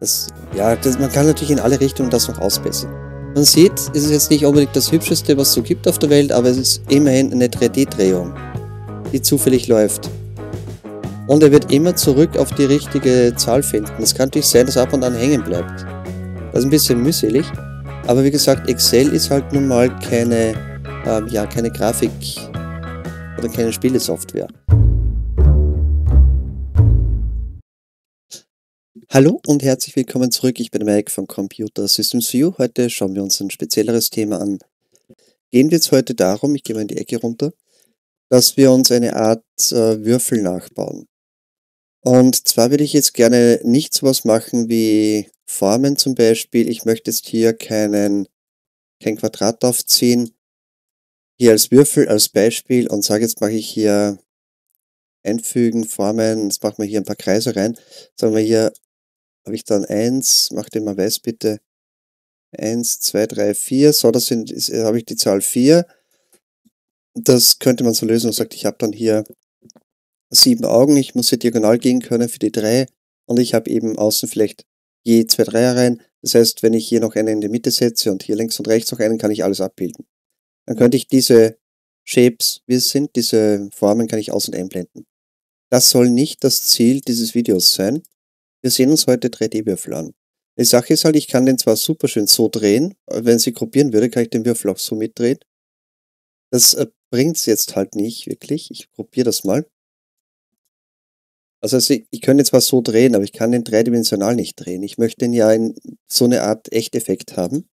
Man kann natürlich in alle Richtungen das noch ausbessern. Man sieht, es ist jetzt nicht unbedingt das Hübscheste, was es so gibt auf der Welt, aber es ist immerhin eine 3D-Drehung, die zufällig läuft. Und er wird immer zurück auf die richtige Zahl finden. Es kann natürlich sein, dass er ab und an hängen bleibt. Das ist ein bisschen mühselig. Aber wie gesagt, Excel ist halt nun mal keine Grafik oder keine Spielesoftware. Hallo und herzlich willkommen zurück. Ich bin Mike von Computer Systems View. Heute schauen wir uns ein spezielleres Thema an. Gehen wir jetzt heute darum, ich gehe mal in die Ecke runter, dass wir uns eine Art Würfel nachbauen. Und zwar würde ich jetzt gerne nicht sowas machen wie Formen zum Beispiel. Ich möchte jetzt hier kein Quadrat aufziehen, hier als Würfel, als Beispiel und sage, jetzt mache ich hier einfügen, Formen, jetzt machen wir hier ein paar Kreise rein. Sagen wir hier, habe ich dann 1, mach den mal weiß bitte. 1, 2, 3, 4, so, habe ich die Zahl 4. Das könnte man so lösen und sagt, ich habe dann hier 7 Augen, ich muss hier diagonal gehen können für die 3 und ich habe eben außen vielleicht je 2 Dreier rein. Das heißt, wenn ich hier noch einen in die Mitte setze und hier links und rechts noch einen, kann ich alles abbilden. Dann könnte ich diese Shapes, wie es sind, diese Formen kann ich aus- und einblenden. Das soll nicht das Ziel dieses Videos sein. Wir sehen uns heute 3D-Würfel an. Die Sache ist halt, ich kann den zwar super schön so drehen, aber wenn ich gruppieren würde, kann ich den Würfel auch so mitdrehen. Das bringt es jetzt halt nicht wirklich. Ich probiere das mal. Also ich könnte zwar so drehen, aber ich kann den dreidimensional nicht drehen. Ich möchte den ja in so eine Art Echteffekt haben.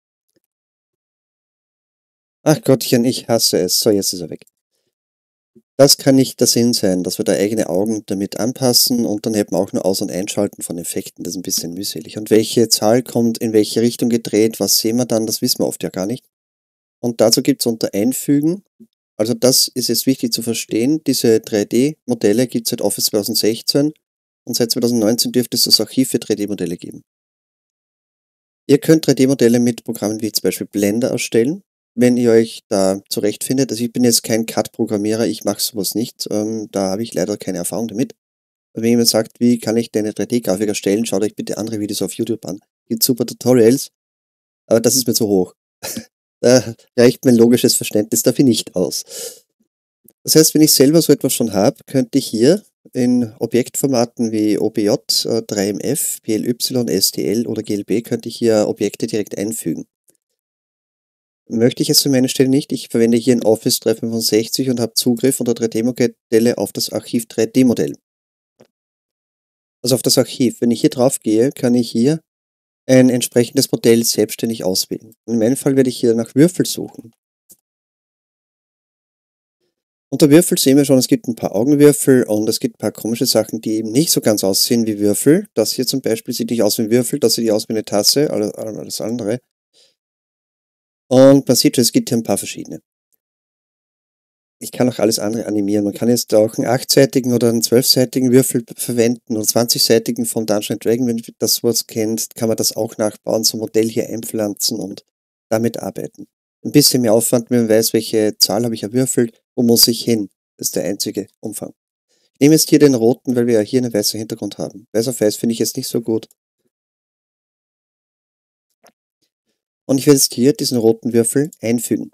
Ach Gottchen, ich hasse es. So, jetzt ist er weg. Das kann nicht der Sinn sein, dass wir da eigene Augen damit anpassen und dann eben auch nur Aus- und Einschalten von Effekten. Das ist ein bisschen mühselig. Und welche Zahl kommt in welche Richtung gedreht, was sehen wir dann, das wissen wir oft ja gar nicht. Und dazu gibt es unter Einfügen, also das ist jetzt wichtig zu verstehen, diese 3D-Modelle gibt es seit Office 2016 und seit 2019 dürfte es das Archiv für 3D-Modelle geben. Ihr könnt 3D-Modelle mit Programmen wie zum Beispiel Blender erstellen, wenn ihr euch da zurechtfindet. Also ich bin jetzt kein CAD-Programmierer, ich mache sowas nicht, da habe ich leider keine Erfahrung damit. Wenn jemand sagt, wie kann ich denn eine 3D-Grafik erstellen, schaut euch bitte andere Videos auf YouTube an. Gibt super Tutorials, aber das ist mir zu hoch. Da reicht mein logisches Verständnis dafür nicht aus. Das heißt, wenn ich selber so etwas schon habe, könnte ich hier in Objektformaten wie OBJ, 3MF, PLY, STL oder GLB, könnte ich hier Objekte direkt einfügen. Möchte ich jetzt für meine Stelle nicht. Ich verwende hier ein Office 365 und habe Zugriff unter 3D-Modelle auf das Archiv 3D-Modell. Also auf das Archiv. Wenn ich hier drauf gehe, kann ich hier ein entsprechendes Modell selbstständig auswählen. In meinem Fall werde ich hier nach Würfel suchen. Unter Würfel sehen wir schon, es gibt ein paar Augenwürfel und es gibt ein paar komische Sachen, die eben nicht so ganz aussehen wie Würfel. Das hier zum Beispiel sieht nicht aus wie ein Würfel, das sieht aus wie eine Tasse, alles andere. Und man sieht schon, es gibt hier ein paar verschiedene. Ich kann auch alles andere animieren. Man kann jetzt auch einen 8-seitigen oder einen 12-seitigen Würfel verwenden oder 20-seitigen von Dungeons & Dragons, wenn ihr das sowas kennt, kann man das auch nachbauen, so ein Modell hier einpflanzen und damit arbeiten. Ein bisschen mehr Aufwand, wenn man weiß, welche Zahl habe ich erwürfelt, wo muss ich hin. Das ist der einzige Umfang. Ich nehme jetzt hier den roten, weil wir ja hier einen weißen Hintergrund haben. Weiß auf weiß finde ich jetzt nicht so gut. Und ich werde jetzt hier diesen roten Würfel einfügen.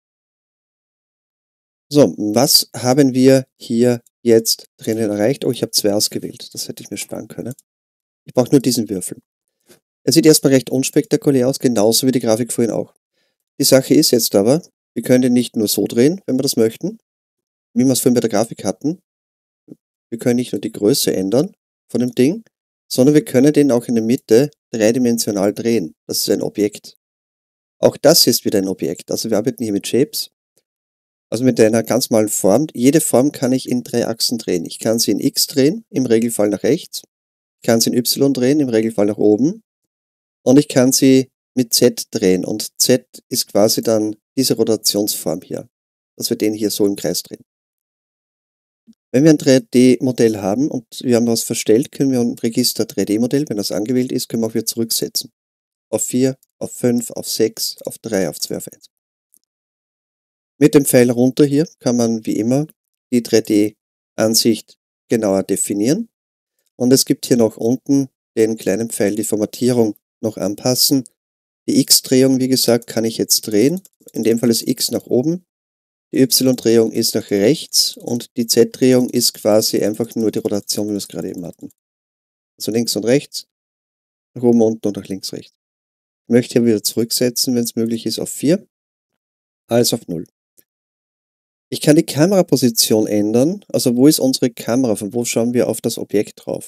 So, was haben wir hier jetzt drinnen erreicht? Oh, ich habe 2 ausgewählt. Das hätte ich mir sparen können. Ich brauche nur diesen Würfel. Er sieht erstmal recht unspektakulär aus, genauso wie die Grafik vorhin auch. Die Sache ist jetzt aber, wir können den nicht nur so drehen, wenn wir das möchten, wie wir es vorhin bei der Grafik hatten. Wir können nicht nur die Größe ändern von dem Ding, sondern wir können den auch in der Mitte dreidimensional drehen. Das ist ein Objekt. Auch das ist wieder ein Objekt. Also wir arbeiten hier mit Shapes. Also mit einer ganz normalen Form. Jede Form kann ich in 3 Achsen drehen. Ich kann sie in X drehen, im Regelfall nach rechts. Ich kann sie in Y drehen, im Regelfall nach oben. Und ich kann sie mit Z drehen. Und Z ist quasi dann diese Rotationsform hier. Dass wir den hier so im Kreis drehen. Wenn wir ein 3D-Modell haben und wir haben was verstellt, können wir im Register 3D-Modell, wenn das angewählt ist, können wir auch wieder zurücksetzen. Auf 4, auf 5, auf 6, auf 3, auf 2, auf 1. Mit dem Pfeil runter hier kann man wie immer die 3D-Ansicht genauer definieren. Und es gibt hier noch unten den kleinen Pfeil, die Formatierung noch anpassen. Die X-Drehung, wie gesagt, kann ich jetzt drehen. In dem Fall ist X nach oben. Die Y-Drehung ist nach rechts und die Z-Drehung ist quasi einfach nur die Rotation, wie wir es gerade eben hatten. Also links und rechts, nach oben, unten und nach links, rechts. Ich möchte hier wieder zurücksetzen, wenn es möglich ist, auf 4, als auf 0. Ich kann die Kameraposition ändern. Also wo ist unsere Kamera? Von wo schauen wir auf das Objekt drauf?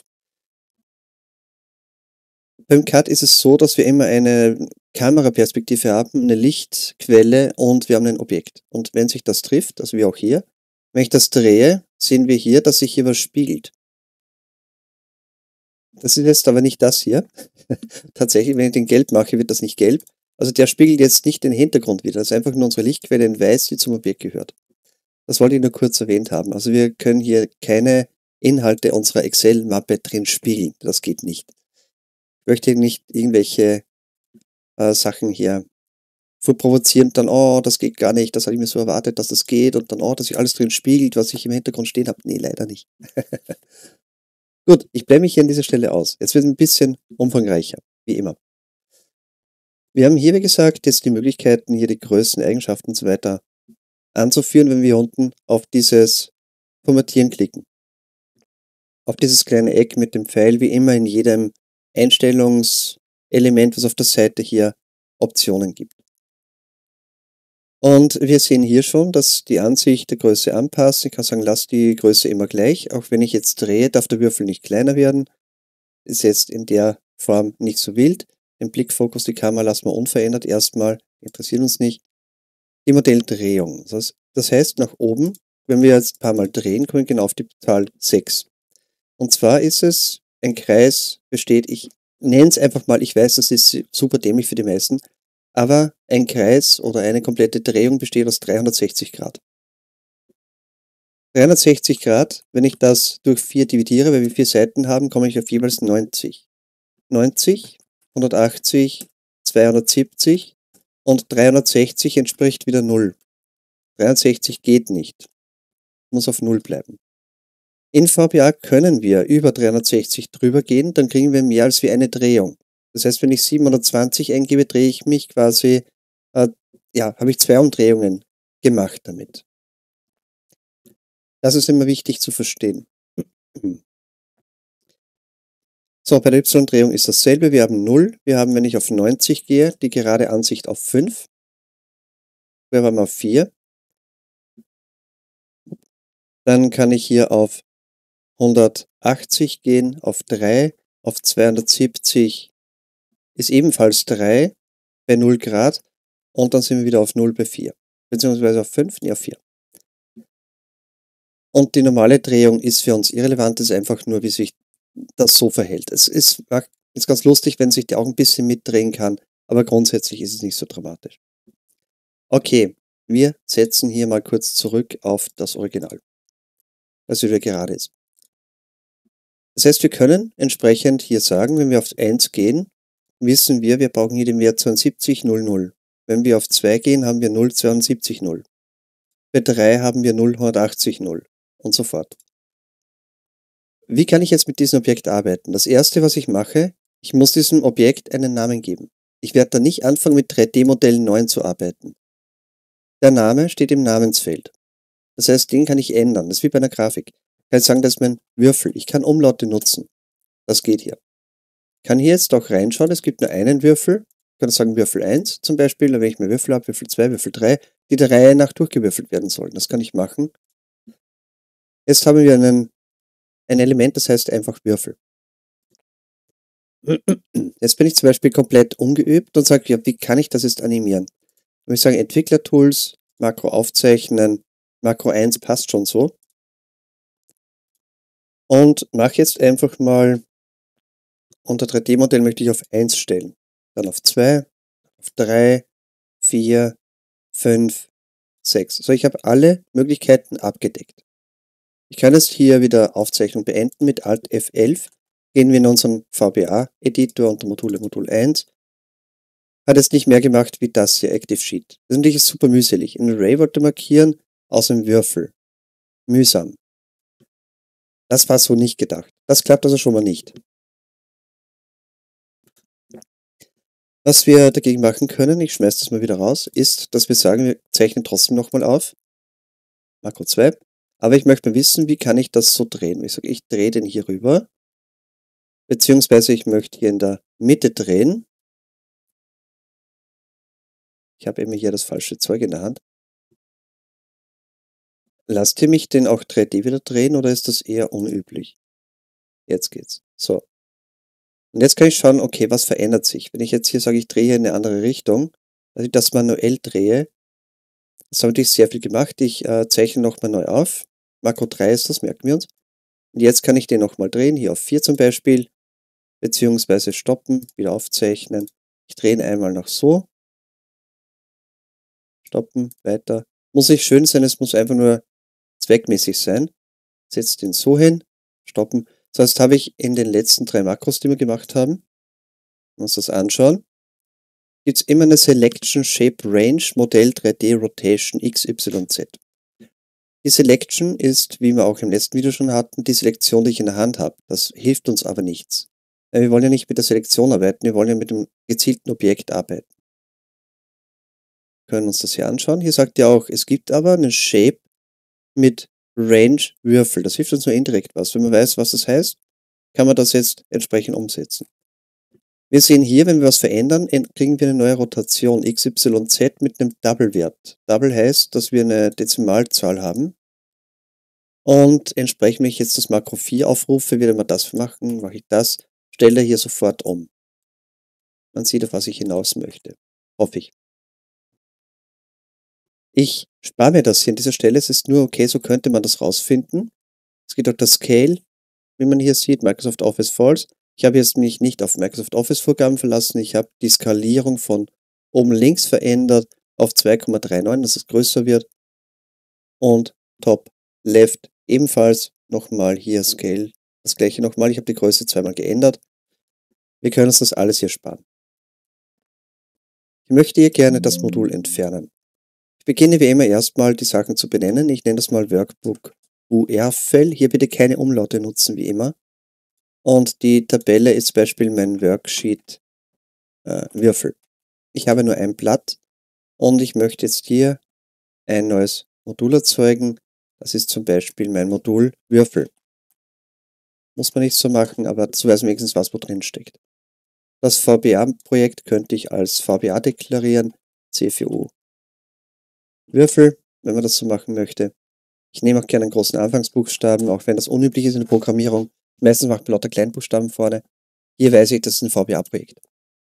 Beim Cut ist es so, dass wir immer eine Kameraperspektive haben, eine Lichtquelle und wir haben ein Objekt. Und wenn sich das trifft, also wie auch hier, wenn ich das drehe, sehen wir hier, dass sich hier was spiegelt. Das ist jetzt aber nicht das hier. Tatsächlich, wenn ich den gelb mache, wird das nicht gelb. Also der spiegelt jetzt nicht den Hintergrund wieder. Das ist einfach nur unsere Lichtquelle in weiß, die zum Objekt gehört. Das wollte ich nur kurz erwähnt haben. Also wir können hier keine Inhalte unserer Excel-Mappe drin spiegeln. Das geht nicht. Ich möchte nicht irgendwelche Sachen hier vorprovozieren, dann, oh, das geht gar nicht, das habe ich mir so erwartet, dass das geht und dann, oh, dass sich alles drin spiegelt, was ich im Hintergrund stehen habe. Nee, leider nicht. Gut, ich blende mich hier an dieser Stelle aus. Jetzt wird es ein bisschen umfangreicher, wie immer. Wir haben hier, wie gesagt, jetzt die Möglichkeiten, hier die Größen, Eigenschaften und so weiter anzuführen, wenn wir unten auf dieses Formatieren klicken. Auf dieses kleine Eck mit dem Pfeil, wie immer in jedem Einstellungselement, was auf der Seite hier Optionen gibt. Und wir sehen hier schon, dass die Ansicht der Größe anpassen. Ich kann sagen, lass die Größe immer gleich. Auch wenn ich jetzt drehe, darf der Würfel nicht kleiner werden. Ist jetzt in der Form nicht so wild. Den Blickfokus, die Kamera lassen wir unverändert erstmal. Interessiert uns nicht. Die Modelldrehung. Das heißt, nach oben, wenn wir jetzt ein paar Mal drehen, kommen wir genau auf die Zahl 6. Und zwar ist es, ein Kreis besteht, ich nenne es einfach mal, ich weiß, das ist super dämlich für die meisten, aber ein Kreis oder eine komplette Drehung besteht aus 360 Grad. 360 Grad, wenn ich das durch 4 dividiere, weil wir 4 Seiten haben, komme ich auf jeweils 90. 90, 180, 270 und 360 entspricht wieder 0. 360 geht nicht, muss auf 0 bleiben. In VBA können wir über 360 drüber gehen, dann kriegen wir mehr als wie eine Drehung. Das heißt, wenn ich 720 eingebe, drehe ich mich quasi, habe ich 2 Umdrehungen gemacht damit. Das ist immer wichtig zu verstehen. So, bei der Y-Drehung ist dasselbe. Wir haben 0. Wir haben, wenn ich auf 90 gehe, die gerade Ansicht auf 5. Wir haben auf 4. Dann kann ich hier auf 180 gehen, auf 3, auf 270 ist ebenfalls 3 bei 0 Grad und dann sind wir wieder auf 0 bei 4, beziehungsweise auf 5, nee, auf 4. Und die normale Drehung ist für uns irrelevant, ist einfach nur, wie sich das so verhält. Es ist ganz lustig, wenn sich die auch ein bisschen mitdrehen kann, aber grundsätzlich ist es nicht so dramatisch. Okay, wir setzen hier mal kurz zurück auf das Original, das wieder gerade ist. Das heißt, wir können entsprechend hier sagen, wenn wir auf 1 gehen, wissen wir, wir brauchen hier den Wert 72,00. Wenn wir auf 2 gehen, haben wir 0,72,0. Bei 3 haben wir 0,180,0 und so fort. Wie kann ich jetzt mit diesem Objekt arbeiten? Das erste, was ich mache, ich muss diesem Objekt einen Namen geben. Ich werde da nicht anfangen, mit 3D-Modellen neu zu arbeiten. Der Name steht im Namensfeld. Das heißt, den kann ich ändern. Das ist wie bei einer Grafik. Ich kann sagen, das ist mein Würfel. Ich kann Umlaute nutzen. Das geht hier. Ich kann hier jetzt auch reinschauen. Es gibt nur einen Würfel. Ich kann sagen Würfel 1 zum Beispiel. Dann, wenn ich mir Würfel habe, Würfel 2, Würfel 3, die der Reihe nach durchgewürfelt werden sollen. Das kann ich machen. Jetzt haben wir ein Element, das heißt einfach Würfel. Jetzt bin ich zum Beispiel komplett ungeübt und sage, ja, wie kann ich das jetzt animieren? Dann würde ich sagen, Entwicklertools, Makro aufzeichnen, Makro 1 passt schon so. Und mache jetzt einfach mal, unter 3D-Modell möchte ich auf 1 stellen. Dann auf 2, auf 3, 4, 5, 6. So, ich habe alle Möglichkeiten abgedeckt. Ich kann jetzt hier wieder Aufzeichnung beenden mit Alt F11. Gehen wir in unseren VBA-Editor unter Module Modul 1. Hat jetzt nicht mehr gemacht wie das hier, Active Sheet. Das ist natürlich super mühselig. Ein Array wollte markieren aus einem Würfel. Mühsam. Das war so nicht gedacht. Das klappt also schon mal nicht. Was wir dagegen machen können, ich schmeiße das mal wieder raus, ist, dass wir sagen, wir zeichnen trotzdem nochmal auf. Makro 2. Aber ich möchte mal wissen, wie kann ich das so drehen? Ich sage, ich drehe den hier rüber. Beziehungsweise ich möchte hier in der Mitte drehen. Ich habe immer hier das falsche Zeug in der Hand. Lasst ihr mich den auch 3D wieder drehen oder ist das eher unüblich? Jetzt geht's. So. Und jetzt kann ich schauen, okay, was verändert sich? Wenn ich jetzt hier sage, ich drehe in eine andere Richtung, also ich das manuell drehe, das habe natürlich sehr viel gemacht. Ich zeichne nochmal neu auf. Makro 3 ist das, merken wir uns. Und jetzt kann ich den nochmal drehen, hier auf 4 zum Beispiel, beziehungsweise stoppen, wieder aufzeichnen. Ich drehe ihn einmal noch so. Stoppen, weiter. Muss nicht schön sein, es muss einfach nur zweckmäßig sein. Setzt ihn so hin, stoppen. Das heißt, habe ich in den letzten 3 Makros, die wir gemacht haben, wenn wir uns das anschauen, gibt es immer eine Selection Shape Range Modell 3D Rotation XYZ. Die Selection ist, wie wir auch im letzten Video schon hatten, die Selektion, die ich in der Hand habe. Das hilft uns aber nichts. Weil wir wollen ja nicht mit der Selektion arbeiten, wir wollen ja mit dem gezielten Objekt arbeiten. Wir können uns das hier anschauen. Hier sagt ja auch, es gibt aber einen Shape mit Range Würfel. Das hilft uns nur indirekt was. Wenn man weiß, was das heißt, kann man das jetzt entsprechend umsetzen. Wir sehen hier, wenn wir was verändern, kriegen wir eine neue Rotation XYZ mit einem Double-Wert. Double heißt, dass wir eine Dezimalzahl haben. Und entsprechend, wenn ich jetzt das Makro 4 aufrufe, würde man das machen, mache ich das, stelle hier sofort um. Man sieht, auf was ich hinaus möchte. Hoffe ich. Ich spare mir das hier an dieser Stelle. Es ist nur okay, so könnte man das rausfinden. Es geht auch das Scale, wie man hier sieht, Microsoft Office False. Ich habe jetzt mich nicht auf Microsoft Office Vorgaben verlassen. Ich habe die Skalierung von oben links verändert auf 2,39, dass es größer wird. Und Top Left ebenfalls nochmal hier Scale. Das gleiche nochmal. Ich habe die Größe zweimal geändert. Wir können uns das alles hier sparen. Ich möchte hier gerne das Modul entfernen. Ich beginne wie immer erstmal die Sachen zu benennen. Ich nenne das mal Workbook UR-File. Hier bitte keine Umlaute nutzen wie immer. Und die Tabelle ist zum Beispiel mein Worksheet Würfel. Ich habe nur ein Blatt und ich möchte jetzt hier ein neues Modul erzeugen. Das ist zum Beispiel mein Modul Würfel. Muss man nicht so machen, aber dazu weiß man wenigstens, was wo drin steckt. Das VBA-Projekt könnte ich als VBA deklarieren, CVU Würfel, wenn man das so machen möchte. Ich nehme auch gerne einen großen Anfangsbuchstaben, auch wenn das unüblich ist in der Programmierung. Meistens macht man lauter Kleinbuchstaben vorne. Hier weiß ich, das ist ein VBA-Projekt.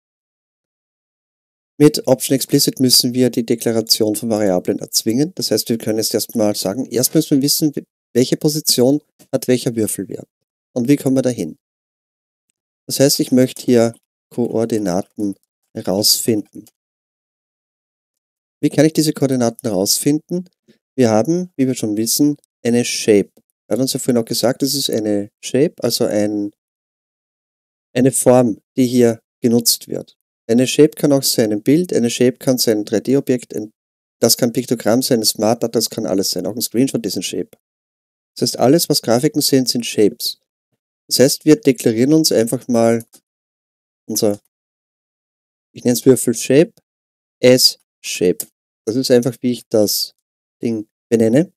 Mit Option Explicit müssen wir die Deklaration von Variablen erzwingen. Das heißt, wir können jetzt erstmal sagen, erst müssen wir wissen, welche Position hat welcher Würfelwert. Und wie kommen wir dahin? Das heißt, ich möchte hier Koordinaten herausfinden. Wie kann ich diese Koordinaten herausfinden? Wir haben, wie wir schon wissen, eine Shape. Er hat uns ja vorhin auch gesagt, es ist eine Shape, also eine Form, die hier genutzt wird. Eine Shape kann auch sein ein Bild, eine Shape kann sein ein 3D-Objekt, das kann ein Piktogramm sein, ein Smart Data, das kann alles sein. Auch ein Screenshot ist ein Shape. Das heißt, alles, was Grafiken sind, sind Shapes. Das heißt, wir deklarieren uns einfach mal unser, ich nenne es Würfel Shape, as Shape. Das ist einfach, wie ich das Ding benenne.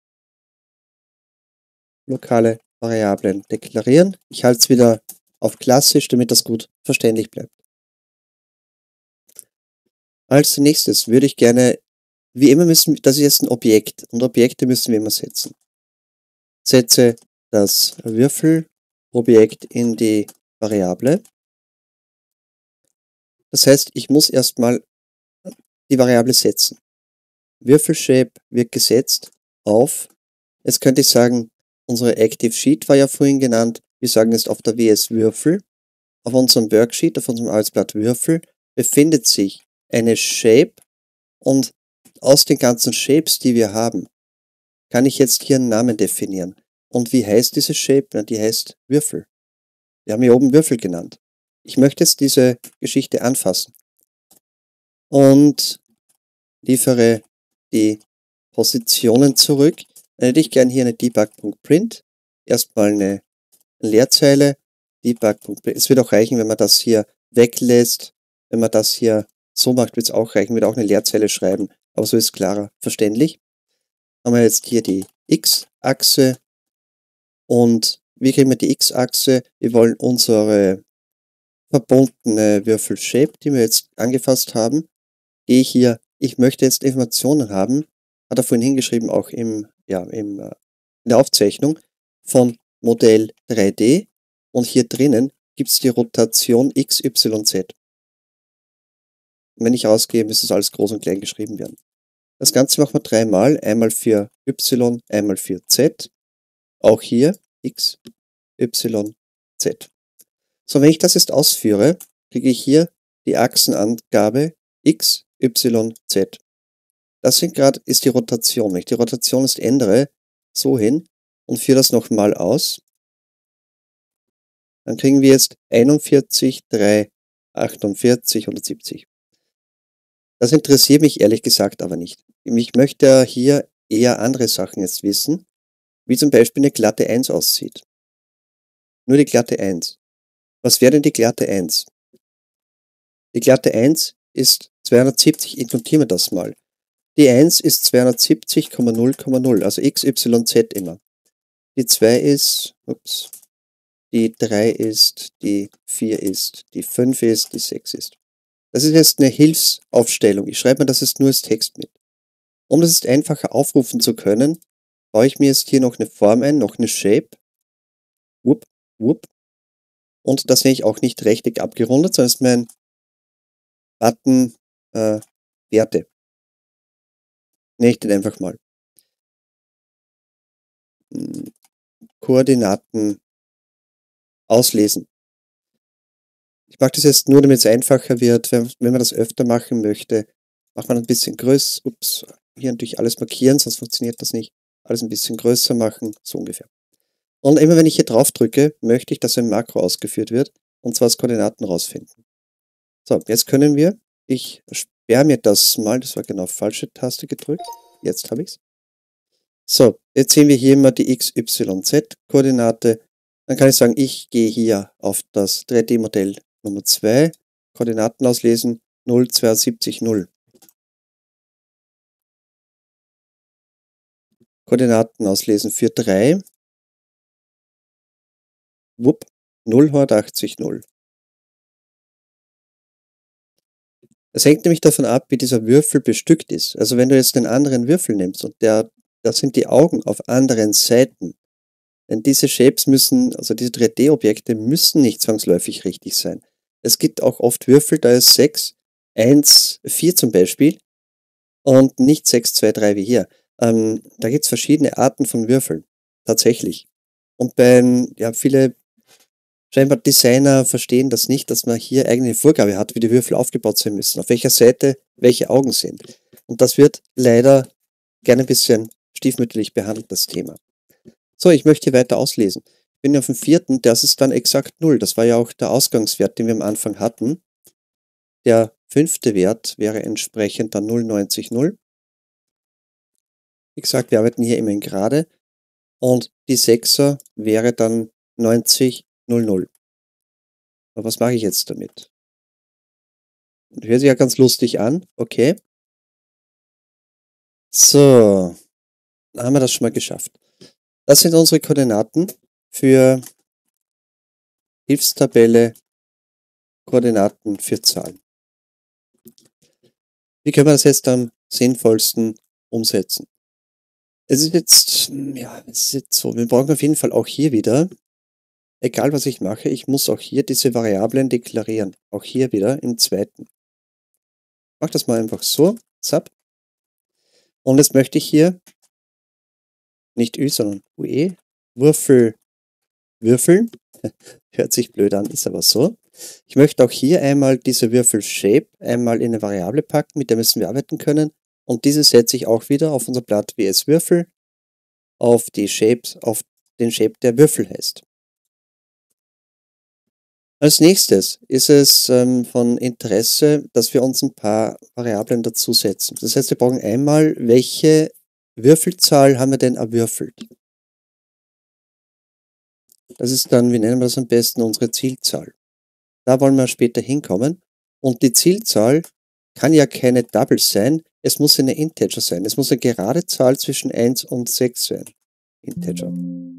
Lokale Variablen deklarieren. Ich halte es wieder auf klassisch, damit das gut verständlich bleibt. Als nächstes würde ich gerne, wie immer müssen, das ist jetzt ein Objekt und Objekte müssen wir immer setzen. Setze das Würfelobjekt in die Variable. Das heißt, ich muss erstmal die Variable setzen. Würfelshape wird gesetzt auf, jetzt könnte ich sagen, unsere Active Sheet war ja vorhin genannt, wir sagen jetzt auf der WS Würfel, auf unserem Worksheet, auf unserem Arbeitsblatt Würfel, befindet sich eine Shape und aus den ganzen Shapes, die wir haben, kann ich jetzt hier einen Namen definieren. Und wie heißt diese Shape? Na, die heißt Würfel. Wir haben hier oben Würfel genannt. Ich möchte jetzt diese Geschichte anfassen und liefere die Positionen zurück. Dann hätte ich gern hier eine debug.print. Erstmal eine Leerzeile. Debug.print. Es wird auch reichen, wenn man das hier weglässt, Wenn man das hier so macht, wird es auch reichen, wird auch eine Leerzelle schreiben, aber so ist klarer verständlich. Haben wir jetzt hier die X-Achse und wie kriegen wir die X-Achse? Wir wollen unsere verbundene Würfel-Shape, die wir jetzt angefasst haben, gehe ich hier, ich möchte jetzt Informationen haben, hat er vorhin hingeschrieben, auch in der Aufzeichnung von Modell 3D und hier drinnen gibt es die Rotation X, Y, Z. Und wenn ich rausgehe, müsste es alles groß und klein geschrieben werden. Das Ganze machen wir dreimal, einmal für Y, einmal für Z, auch hier X, Y, Z. So, wenn ich das jetzt ausführe, kriege ich hier die Achsenangabe X, Y, Z. Das ist die Rotation. Wenn ich die Rotation jetzt ändere, so hin und führe das nochmal aus, dann kriegen wir jetzt 41, 3, 48, 170. Das interessiert mich ehrlich gesagt aber nicht. Ich möchte hier eher andere Sachen jetzt wissen, wie zum Beispiel eine glatte 1 aussieht. Nur die glatte 1. Was wäre denn die glatte 1? Die glatte 1 ist 270, ich notiere mir das mal. Die 1 ist 270,0,0, also x, y, z immer. Die 2 ist, die 3 ist, die 4 ist, die 5 ist, die 6 ist. Das ist jetzt eine Hilfsaufstellung. Ich schreibe mir das jetzt nur als Text mit. Um das jetzt einfacher aufrufen zu können, baue ich mir jetzt hier noch eine Form ein, noch eine Shape. Whoop, whoop. Und das sehe ich auch nicht rechtecke abgerundet, sondern ist mein Button Werte. Nenne ich den einfach mal. Koordinaten auslesen. Ich mache das jetzt nur, damit es einfacher wird. Wenn man das öfter machen möchte, macht man ein bisschen größer. Ups, hier natürlich alles markieren, sonst funktioniert das nicht. Alles ein bisschen größer machen, so ungefähr. Und immer wenn ich hier drauf drücke, möchte ich, dass ein Makro ausgeführt wird, und zwar das Koordinaten rausfinden. So, jetzt können wir, ich sperre mir das mal, das war genau falsche Taste gedrückt, jetzt habe ich es. So, jetzt sehen wir hier immer die X, Y, Z Koordinate. Dann kann ich sagen, ich gehe hier auf das 3D-Modell Nummer 2, Koordinaten auslesen, 0, 2, 70, 0. Koordinaten auslesen für 3. Wupp, 0, 180, 0. Das hängt nämlich davon ab, wie dieser Würfel bestückt ist. Also wenn du jetzt einen anderen Würfel nimmst und da sind die Augen auf anderen Seiten, denn diese Shapes müssen, also diese 3D-Objekte müssen nicht zwangsläufig richtig sein. Es gibt auch oft Würfel, da ist 6, 1, 4 zum Beispiel und nicht 6, 2, 3 wie hier. Da gibt es verschiedene Arten von Würfeln, tatsächlich. Und viele scheinbar Designer verstehen das nicht, dass man hier eigene Vorgabe hat, wie die Würfel aufgebaut sein müssen, auf welcher Seite welche Augen sind. Und das wird leider gerne ein bisschen stiefmütterlich behandelt, das Thema. So, ich möchte hier weiter auslesen. Ich bin auf dem 4., das ist dann exakt 0. Das war ja auch der Ausgangswert, den wir am Anfang hatten. Der 5. Wert wäre entsprechend dann 0,90, 0. Wie gesagt, wir arbeiten hier immer in Gerade. Und die 6er wäre dann 90, 00. Aber was mache ich jetzt damit? Hört sich ja ganz lustig an. Okay. So, dann haben wir das schon mal geschafft. Das sind unsere Koordinaten für Hilfstabelle Koordinaten für Zahlen. Wie können wir das jetzt am sinnvollsten umsetzen? Es ist jetzt so, wir brauchen auf jeden Fall auch hier wieder, egal was ich mache, ich muss auch hier diese Variablen deklarieren. Auch hier wieder im zweiten. Ich mache das mal einfach so, zap. Und jetzt möchte ich hier nicht Ü, sondern UE, würfeln. Hört sich blöd an, ist aber so. Ich möchte auch hier einmal diese Würfel-Shape einmal in eine Variable packen, mit der müssen wir arbeiten können. Und diese setze ich auch wieder auf unser Blatt WS Würfel, auf den Shape, der Würfel heißt. Als nächstes ist es von Interesse, dass wir uns ein paar Variablen dazu setzen. Das heißt, wir brauchen einmal, welche Würfelzahl haben wir denn erwürfelt? Das ist dann, wie nennen wir das am besten, unsere Zielzahl. Da wollen wir später hinkommen. Und die Zielzahl kann ja keine Double sein, es muss eine Integer sein. Es muss eine gerade Zahl zwischen 1 und 6 sein. Integer.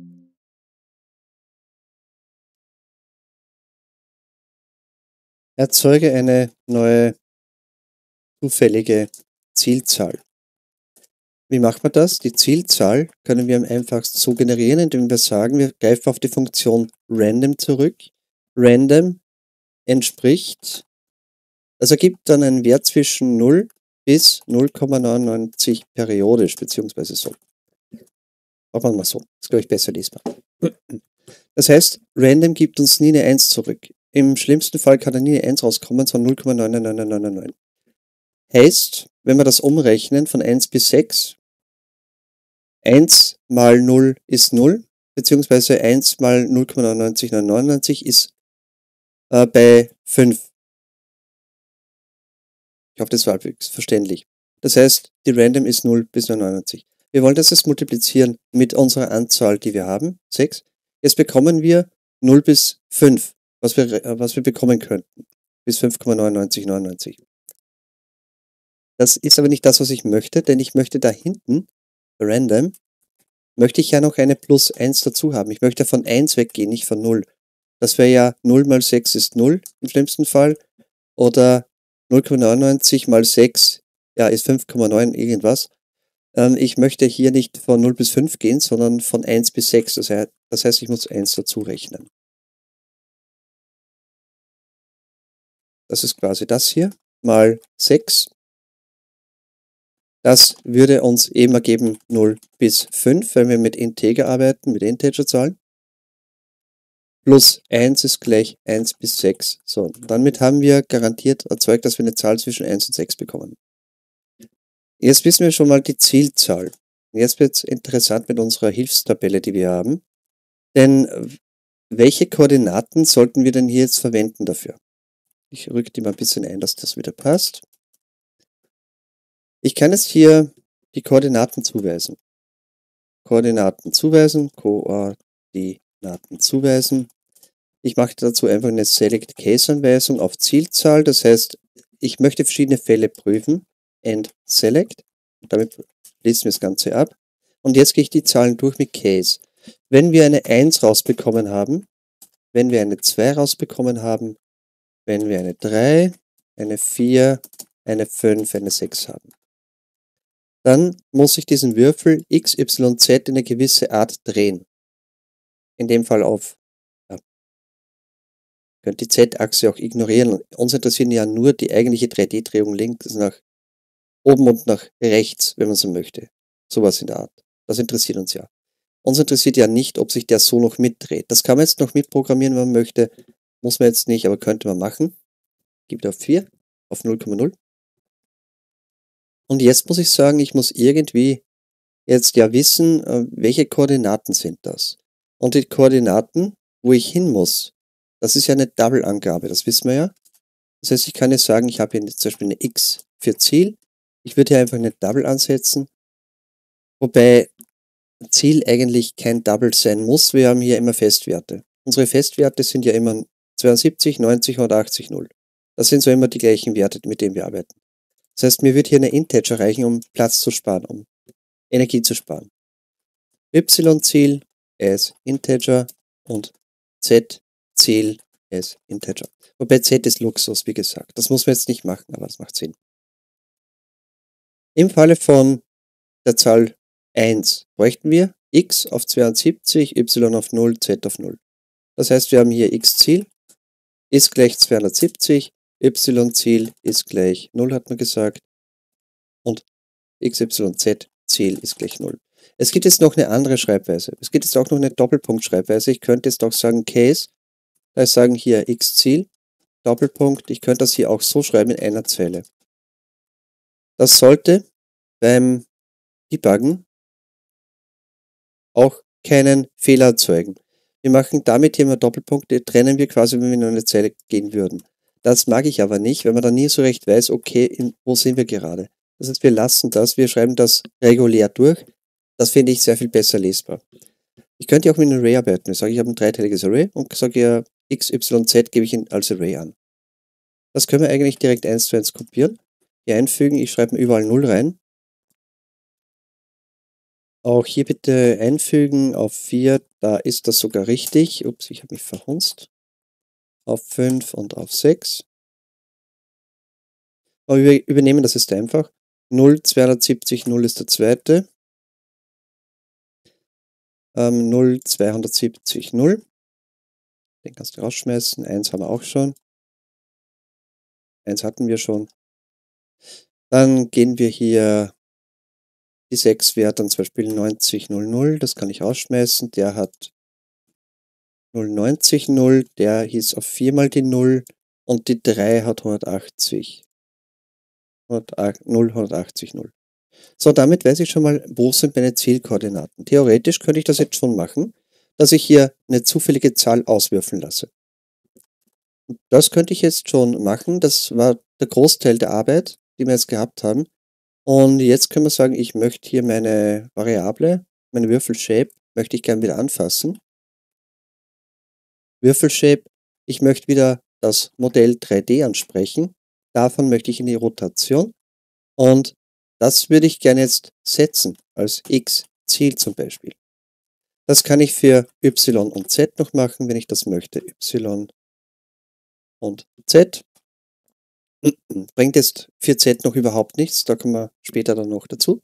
Erzeuge eine neue zufällige Zielzahl. Wie macht man das? Die Zielzahl können wir am einfachsten so generieren, indem wir sagen, wir greifen auf die Funktion random zurück. Random entspricht, also ergibt dann einen Wert zwischen 0 bis 0,99 periodisch, beziehungsweise so. Machen wir mal so, ist glaube ich besser lesbar. Das heißt, random gibt uns nie eine 1 zurück. Im schlimmsten Fall kann da nie eine 1 rauskommen, sondern 0,99999. Heißt, wenn wir das umrechnen von 1 bis 6, 1 mal 0 ist 0, beziehungsweise 1 mal 0,99999 ist bei 5. Ich hoffe, das war halbwegs verständlich. Das heißt, die Random ist 0 bis 99. Wir wollen das jetzt multiplizieren mit unserer Anzahl, die wir haben, 6. Jetzt bekommen wir 0 bis 5, was wir bekommen könnten, bis 5,9999. Das ist aber nicht das, was ich möchte, denn ich möchte da hinten, random, möchte ich ja noch eine plus 1 dazu haben. Ich möchte von 1 weggehen, nicht von 0. Das wäre ja 0 mal 6 ist 0 im schlimmsten Fall. Oder 0,99 mal 6, ja, ist 5,9 irgendwas. Ich möchte hier nicht von 0 bis 5 gehen, sondern von 1 bis 6. Das heißt, ich muss 1 dazu rechnen. Das ist quasi das hier, mal 6. Das würde uns eben ergeben 0 bis 5, wenn wir mit Integer arbeiten, mit Integerzahlen. Plus 1 ist gleich 1 bis 6. So, damit haben wir garantiert erzeugt, dass wir eine Zahl zwischen 1 und 6 bekommen. Jetzt wissen wir schon mal die Zielzahl. Jetzt wird es interessant mit unserer Hilfstabelle, die wir haben. Denn welche Koordinaten sollten wir denn hier jetzt verwenden dafür? Ich rücke die mal ein bisschen ein, dass das wieder passt. Ich kann jetzt hier die Koordinaten zuweisen. Koordinaten zuweisen. Ich mache dazu einfach eine Select-Case-Anweisung auf Zielzahl. Das heißt, ich möchte verschiedene Fälle prüfen. End Select. Damit schließen wir das Ganze ab. Und jetzt gehe ich die Zahlen durch mit Case. Wenn wir eine 1 rausbekommen haben, wenn wir eine 2 rausbekommen haben, wenn wir eine 3, eine 4, eine 5, eine 6 haben, dann muss ich diesen Würfel x, y, z in eine gewisse Art drehen. In dem Fall auf, ja, könnt die Z-Achse auch ignorieren. Uns interessieren ja nur die eigentliche 3D-Drehung links nach oben und nach rechts, wenn man so möchte. Sowas in der Art. Das interessiert uns ja. Uns interessiert ja nicht, ob sich der so noch mitdreht. Das kann man jetzt noch mitprogrammieren, wenn man möchte. Muss man jetzt nicht, aber könnte man machen. Gibt auf 4, auf 0,0. Und jetzt muss ich sagen, ich muss irgendwie jetzt ja wissen, welche Koordinaten sind das. Und die Koordinaten, wo ich hin muss, das ist ja eine Double-Angabe, das wissen wir ja. Das heißt, ich kann jetzt sagen, ich habe hier zum Beispiel eine x für Ziel. Ich würde hier einfach eine Double ansetzen, wobei Ziel eigentlich kein Double sein muss. Wir haben hier immer Festwerte. Unsere Festwerte sind ja immer 72, 90 und 80, 0. Das sind so immer die gleichen Werte, mit denen wir arbeiten. Das heißt, mir wird hier eine Integer reichen, um Platz zu sparen, um Energie zu sparen. Y-Ziel as Integer und Z-Ziel as Integer. Wobei Z ist Luxus, wie gesagt. Das muss man jetzt nicht machen, aber es macht Sinn. Im Falle von der Zahl 1 bräuchten wir x auf 72, y auf 0, z auf 0. Das heißt, wir haben hier x-Ziel ist gleich 270, y-Ziel ist gleich 0, hat man gesagt, und xyz-Ziel ist gleich 0. Es gibt jetzt noch eine andere Schreibweise. Es gibt jetzt auch noch eine Doppelpunkt-Schreibweise. Ich könnte jetzt auch sagen Case, da heißt sagen hier x-Ziel, Doppelpunkt. Ich könnte das hier auch so schreiben in einer Zeile. Das sollte beim Debuggen auch keinen Fehler erzeugen. Wir machen damit hier mal Doppelpunkte, trennen wir quasi, wenn wir in eine Zeile gehen würden. Das mag ich aber nicht, weil man dann nie so recht weiß, okay, wo sind wir gerade. Das heißt, wir lassen das, wir schreiben das regulär durch. Das finde ich sehr viel besser lesbar. Ich könnte auch mit einem Array arbeiten. Ich sage, ich habe ein dreiteiliges Array und sage ja, x, y, z gebe ich als Array an. Das können wir eigentlich direkt 1:1 kopieren. Hier einfügen, ich schreibe mir überall 0 rein. Auch hier bitte einfügen auf 4, da ist das sogar richtig. Ups, ich habe mich verhunzt. Auf 5 und auf 6. Aber wir übernehmen das jetzt einfach. 0, 270, 0 ist der zweite. 0, 270, 0. Den kannst du rausschmeißen. 1 haben wir auch schon. 1 hatten wir schon. Dann gehen wir hier, die 6 wäre dann zum Beispiel 90, 0, 0. Das kann ich rausschmeißen. Der hat 0, 90, 0. Der hieß auf 4 mal die 0. Und die 3 hat 180. 0, 180, 0. So, damit weiß ich schon mal, wo sind meine Zielkoordinaten. Theoretisch könnte ich das jetzt schon machen, dass ich hier eine zufällige Zahl auswürfeln lasse. Das könnte ich jetzt schon machen. Das war der Großteil der Arbeit, die wir jetzt gehabt haben. Und jetzt können wir sagen, ich möchte hier meine Variable, meine Würfelshape, möchte ich gerne wieder anfassen. Würfelshape, ich möchte wieder das Modell 3D ansprechen. Davon möchte ich in die Rotation. Und das würde ich gerne jetzt setzen als X-Ziel zum Beispiel. Das kann ich für Y und Z noch machen, wenn ich das möchte. Y und Z. Bringt jetzt für Z noch überhaupt nichts, da kommen wir später dann noch dazu.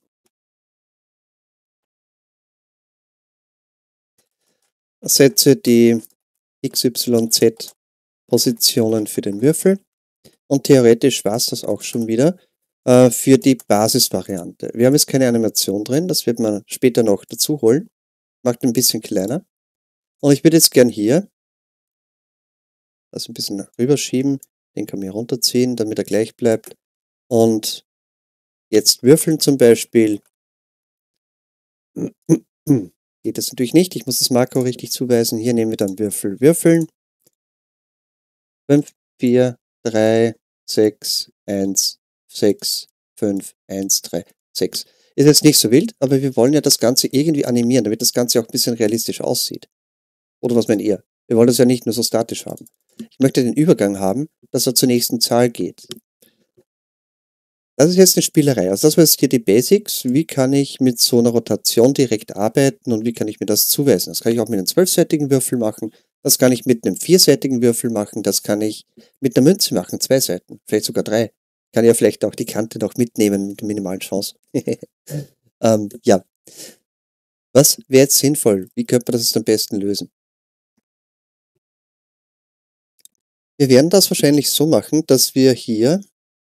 Setze die XYZ Positionen für den Würfel und theoretisch war es das auch schon wieder für die Basisvariante. Wir haben jetzt keine Animation drin, das wird man später noch dazu holen. Macht ein bisschen kleiner. Und ich würde jetzt gern hier das ein bisschen rüberschieben, den kann man hier runterziehen, damit er gleich bleibt. Und jetzt würfeln zum Beispiel. Geht das natürlich nicht, ich muss das Makro richtig zuweisen. Hier nehmen wir dann Würfel, würfeln. 5, 4, 3, 6, 1, 6, 5, 1, 3, 6. Ist jetzt nicht so wild, aber wir wollen ja das Ganze irgendwie animieren, damit das Ganze auch ein bisschen realistisch aussieht. Oder was meint ihr? Wir wollen das ja nicht nur so statisch haben. Ich möchte den Übergang haben, dass er zur nächsten Zahl geht. Das ist jetzt eine Spielerei. Also das war jetzt hier die Basics. Wie kann ich mit so einer Rotation direkt arbeiten und wie kann ich mir das zuweisen? Das kann ich auch mit einem 12-seitigen Würfel machen. Das kann ich mit einem 4-seitigen Würfel machen. Das kann ich mit einer Münze machen. 2 Seiten, vielleicht sogar 3. Kann ja vielleicht auch die Kante noch mitnehmen mit der minimalen Chance. Ja. Was wäre jetzt sinnvoll? Wie könnte man das jetzt am besten lösen? Wir werden das wahrscheinlich so machen, dass wir hier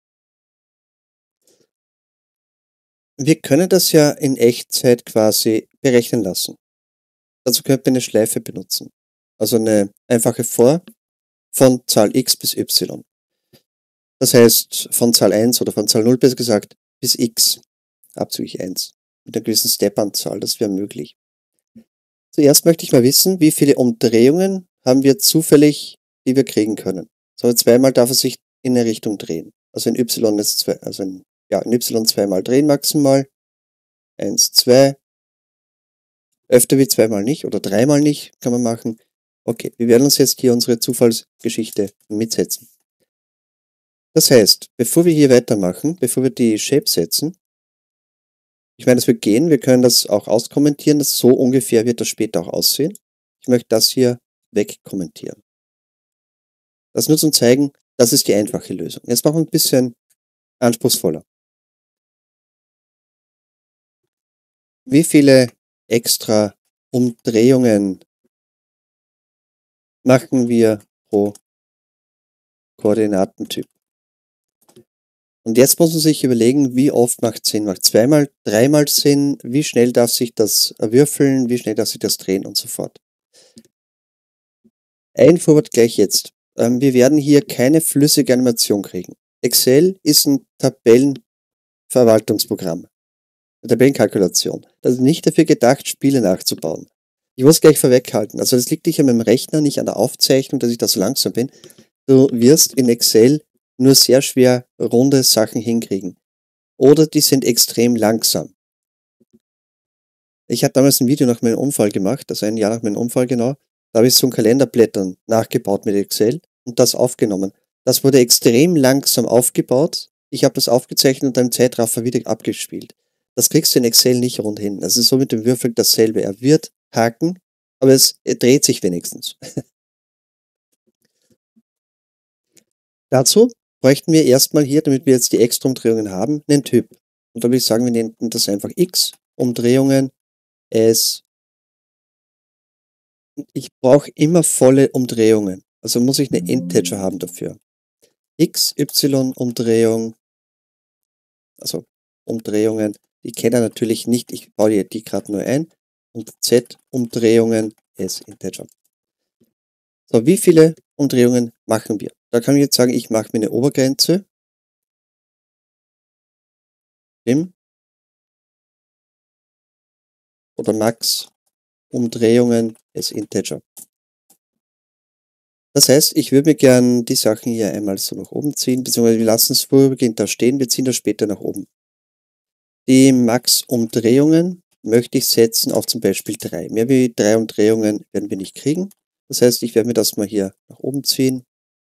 wir können das ja in Echtzeit quasi berechnen lassen. Dazu könnte man eine Schleife benutzen. Also eine einfache For von Zahl x bis y. Das heißt, von Zahl 1 oder von Zahl 0 besser gesagt, bis x, abzüglich 1. Mit einer gewissen Step-Anzahl, das wäre möglich. Zuerst möchte ich mal wissen, wie viele Umdrehungen haben wir zufällig, die wir kriegen können. So, zweimal darf er sich in eine Richtung drehen. Also in y ist zwei, also in y zweimal drehen maximal. 1, 2. Öfter wie zweimal nicht oder dreimal nicht kann man machen. Okay, wir werden uns jetzt hier unsere Zufallsgeschichte mitsetzen. Das heißt, bevor wir hier weitermachen, bevor wir die Shape setzen, ich meine, es wird gehen, wir können das auch auskommentieren, das so ungefähr wird das später auch aussehen. Ich möchte das hier wegkommentieren. Das nur zum zeigen, das ist die einfache Lösung. Jetzt machen wir ein bisschen anspruchsvoller. Wie viele extra Umdrehungen machen wir pro Koordinatentyp? Und jetzt muss man sich überlegen, wie oft macht Sinn? Macht zweimal, dreimal Sinn? Wie schnell darf sich das würfeln? Wie schnell darf sich das drehen und so fort? Ein Vorwort gleich jetzt. Wir werden hier keine flüssige Animation kriegen. Excel ist ein Tabellenverwaltungsprogramm. Eine Tabellenkalkulation. Das ist nicht dafür gedacht, Spiele nachzubauen. Ich muss gleich vorweghalten. Also das liegt nicht an meinem Rechner, nicht an der Aufzeichnung, dass ich da so langsam bin. Du wirst in Excel nur sehr schwer runde Sachen hinkriegen. Oder die sind extrem langsam. Ich habe damals ein Video nach meinem Unfall gemacht, also ein Jahr nach meinem Unfall genau. Da habe ich so ein Kalenderblättern nachgebaut mit Excel und das aufgenommen. Das wurde extrem langsam aufgebaut. Ich habe das aufgezeichnet und dann im Zeitraffer wieder abgespielt. Das kriegst du in Excel nicht rund hin. Das ist so mit dem Würfel dasselbe. Er wird haken, aber er dreht sich wenigstens. Dazu bräuchten wir erstmal hier, damit wir jetzt die extra Umdrehungen haben, einen Typ. Und da würde ich sagen, wir nennen das einfach X, Umdrehungen, S. Ich brauche immer volle Umdrehungen. Also muss ich eine Integer haben dafür. X, Y, Umdrehung, also Umdrehungen, die kennen natürlich nicht, ich baue die gerade nur ein. Und Z, Umdrehungen, S, Integer. So, wie viele Umdrehungen machen wir? Da kann ich jetzt sagen, ich mache mir eine Obergrenze. Oder Max Umdrehungen als Integer. Das heißt, ich würde mir gern die Sachen hier einmal so nach oben ziehen, beziehungsweise wir lassen es vorübergehend da stehen, wir ziehen das später nach oben. Die Max-Umdrehungen möchte ich setzen auf zum Beispiel 3. Mehr wie 3 Umdrehungen werden wir nicht kriegen. Das heißt, ich werde mir das mal hier nach oben ziehen.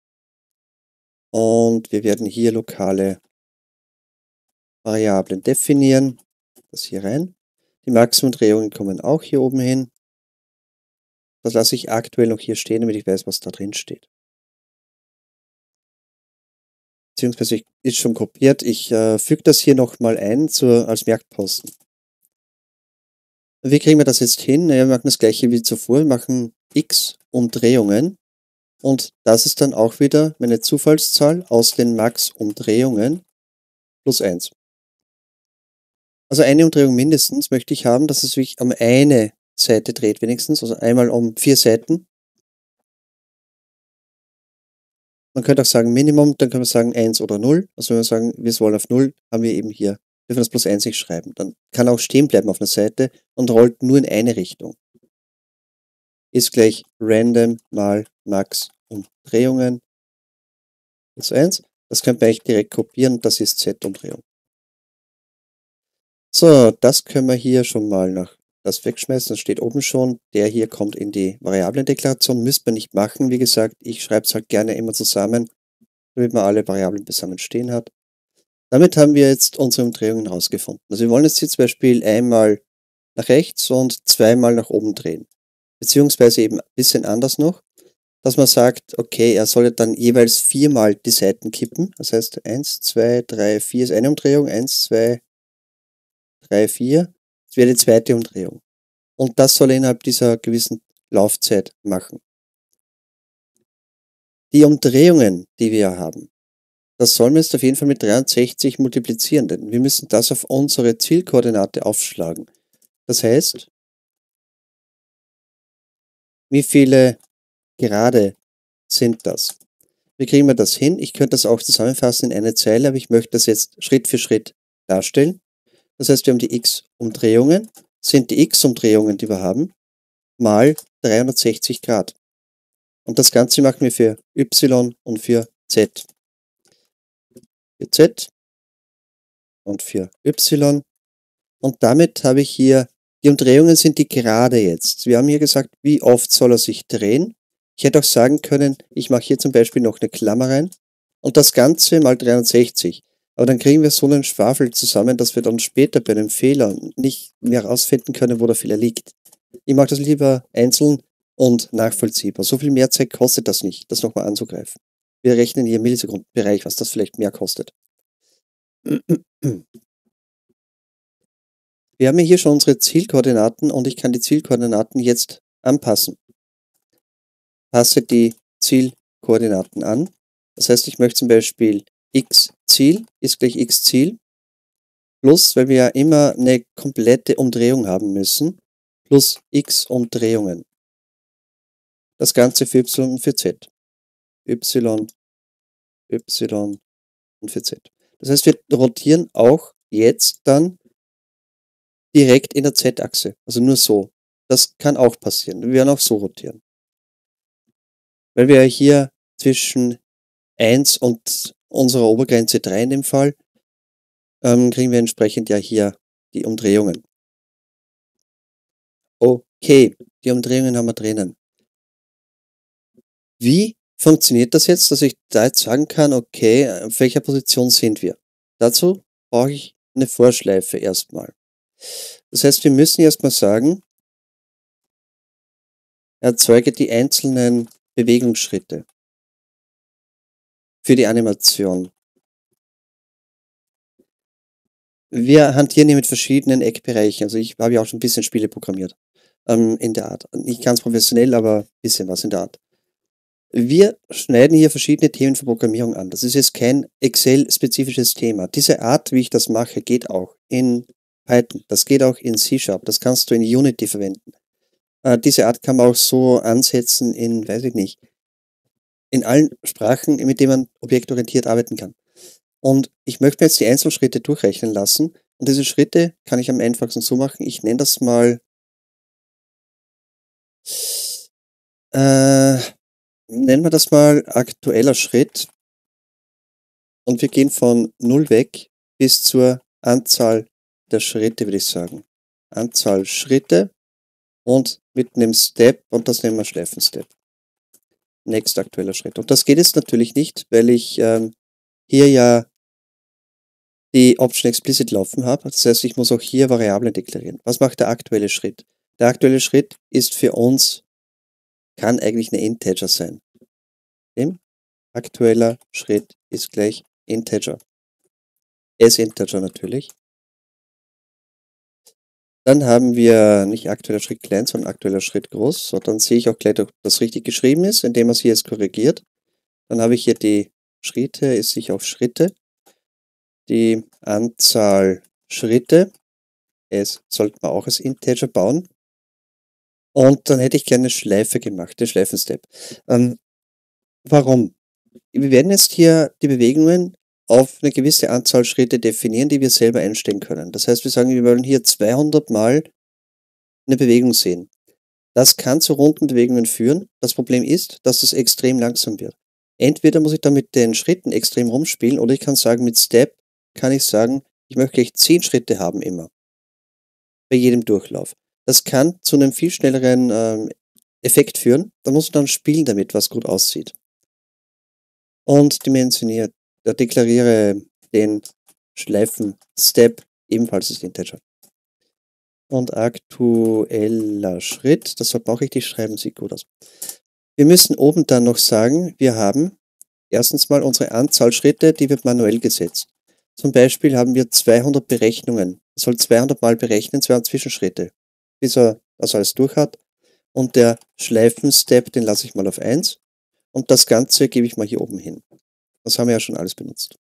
Und wir werden hier lokale Variablen definieren. Das hier rein. Die Max-Umdrehungen kommen auch hier oben hin. Das lasse ich aktuell noch hier stehen, damit ich weiß, was da drin steht. Beziehungsweise ist schon kopiert. Ich füge das hier nochmal ein als Merkposten. Wie kriegen wir das jetzt hin? Naja, wir machen das gleiche wie zuvor. Wir machen x Umdrehungen. Und das ist dann auch wieder meine Zufallszahl aus den Max Umdrehungen plus 1. Also eine Umdrehung mindestens möchte ich haben, dass es sich um eine Seite dreht wenigstens. Also einmal um 4 Seiten. Man könnte auch sagen Minimum, dann können wir sagen 1 oder 0. Also wenn wir sagen, wir wollen auf 0, haben wir eben hier, dürfen das plus 1 nicht schreiben. Dann kann auch stehen bleiben auf einer Seite und rollt nur in eine Richtung. Ist gleich random mal Max Umdrehungen plus 1. Das könnte man eigentlich direkt kopieren, das ist Z-Umdrehung. So, das können wir hier schon mal nach das wegschmeißen, das steht oben schon. Der hier kommt in die Variablendeklaration, müsste man nicht machen. Wie gesagt, ich schreibe es halt gerne immer zusammen, damit man alle Variablen zusammen stehen hat. Damit haben wir jetzt unsere Umdrehungen rausgefunden. Also wir wollen jetzt hier zum Beispiel einmal nach rechts und zweimal nach oben drehen. Beziehungsweise eben ein bisschen anders noch, dass man sagt, okay, er soll dann jeweils 4-mal die Seiten kippen. Das heißt 1, 2, 3, 4 ist eine Umdrehung, 1, 2, 3, 4. Das wäre die zweite Umdrehung. Und das soll er innerhalb dieser gewissen Laufzeit machen. Die Umdrehungen, die wir haben, das sollen wir jetzt auf jeden Fall mit 63 multiplizieren, denn wir müssen das auf unsere Zielkoordinate aufschlagen. Das heißt, wie viele Gerade sind das? Wie kriegen wir das hin? Ich könnte das auch zusammenfassen in eine Zeile, aber ich möchte das jetzt Schritt für Schritt darstellen. Das heißt, wir haben die x-Umdrehungen, sind die x-Umdrehungen, die wir haben, mal 360 Grad. Und das Ganze machen wir für y und für z. Für z und für y. Und damit habe ich hier, die Umdrehungen sind die Gerade jetzt. Wir haben hier gesagt, wie oft soll er sich drehen. Ich hätte auch sagen können, ich mache hier zum Beispiel noch eine Klammer rein und das Ganze mal 360. Aber dann kriegen wir so einen Schwafel zusammen, dass wir dann später bei einem Fehler nicht mehr herausfinden können, wo der Fehler liegt. Ich mache das lieber einzeln und nachvollziehbar. So viel mehr Zeit kostet das nicht, das nochmal anzugreifen. Wir rechnen hier im Millisekundenbereich, was das vielleicht mehr kostet. Wir haben hier schon unsere Zielkoordinaten und ich kann die Zielkoordinaten jetzt anpassen. Passe die Zielkoordinaten an. Das heißt, ich möchte zum Beispiel x-Ziel ist gleich x-Ziel plus, weil wir ja immer eine komplette Umdrehung haben müssen, plus x-Umdrehungen. Das Ganze für y und für z. y, y und für z. Das heißt, wir rotieren auch jetzt dann direkt in der z-Achse. Also nur so. Das kann auch passieren. Wir werden auch so rotieren. Weil wir hier zwischen 1 und unserer Obergrenze 3 in dem Fall, kriegen wir entsprechend ja hier die Umdrehungen. Okay, die Umdrehungen haben wir drinnen. Wie funktioniert das jetzt, dass ich da jetzt sagen kann, okay, auf welcher Position sind wir? Dazu brauche ich eine Vorschleife erstmal. Das heißt, wir müssen erstmal sagen, erzeuge die einzelnen Bewegungsschritte für die Animation. Wir hantieren hier mit verschiedenen Eckbereichen. Also ich habe ja auch schon ein bisschen Spiele programmiert. In der Art. Nicht ganz professionell, aber ein bisschen was in der Art. Wir schneiden hier verschiedene Themen für Programmierung an. Das ist jetzt kein Excel-spezifisches Thema. Diese Art, wie ich das mache, geht auch in Python. Das geht auch in C#. Das kannst du in Unity verwenden. Diese Art kann man auch so ansetzen in, weiß ich nicht, in allen Sprachen, mit denen man objektorientiert arbeiten kann. Und ich möchte mir jetzt die Einzelschritte durchrechnen lassen. Und diese Schritte kann ich am einfachsten so machen. Ich nenne das mal nennen wir das mal aktueller Schritt. Und wir gehen von 0 weg bis zur Anzahl der Schritte, würde ich sagen. Anzahl Schritte und mit einem Step, und das nennen wir Schleifenstep. Nächster aktueller Schritt. Und das geht jetzt natürlich nicht, weil ich hier ja die Option Explicit laufen habe. Das heißt, ich muss auch hier Variablen deklarieren. Was macht der aktuelle Schritt? Der aktuelle Schritt ist für uns, kann eigentlich eine Integer sein. Aktueller Schritt ist gleich Integer. As Integer natürlich. Dann haben wir nicht aktueller Schritt klein, sondern aktueller Schritt groß. So, dann sehe ich auch gleich, ob das richtig geschrieben ist, indem man es hier jetzt korrigiert. Dann habe ich hier die Schritte, ist sich auf Schritte. Die Anzahl Schritte. Es sollte man auch als Integer bauen. Und dann hätte ich gerne eine Schleife gemacht, den Schleifenstep. Warum? Wir werden jetzt hier die Bewegungen auf eine gewisse Anzahl Schritte definieren, die wir selber einstellen können. Das heißt, wir sagen, wir wollen hier 200 Mal eine Bewegung sehen. Das kann zu runden Bewegungen führen. Das Problem ist, dass das extrem langsam wird. Entweder muss ich dann mit den Schritten extrem rumspielen oder ich kann sagen, mit Step kann ich sagen, ich möchte gleich 10 Schritte haben immer. Bei jedem Durchlauf. Das kann zu einem viel schnelleren Effekt führen. Da muss man dann spielen damit, was gut aussieht. Und deklariere den Schleifen-Step ebenfalls als Integer. Und aktueller Schritt, das sollte man auch richtig schreiben, sieht gut aus. Wir müssen oben dann noch sagen, wir haben erstens mal unsere Anzahl Schritte, die wird manuell gesetzt. Zum Beispiel haben wir 200 Berechnungen. Er soll 200 Mal berechnen, 200 Zwischenschritte, bis er das alles durch hat. Und der Schleifen-Step, den lasse ich mal auf 1. Und das Ganze gebe ich mal hier oben hin. Das haben wir ja schon alles benutzt.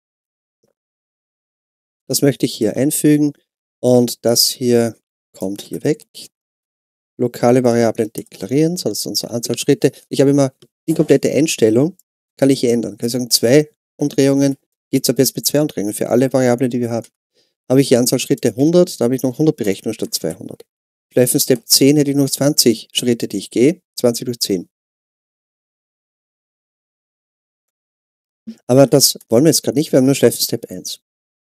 Das möchte ich hier einfügen und das hier kommt hier weg. Lokale Variablen deklarieren, so das ist unsere Anzahl Schritte. Ich habe immer die komplette Einstellung, kann ich hier ändern. Kann ich sagen, 2 Umdrehungen, geht es ab jetzt mit 2 Umdrehungen für alle Variablen, die wir haben. Habe ich hier Anzahl Schritte 100, da habe ich noch 100 Berechnungen statt 200. Schleifenstep 10 hätte ich noch 20 Schritte, die ich gehe, 20 durch 10. Aber das wollen wir jetzt gerade nicht, wir haben nur Schleifenstep 1.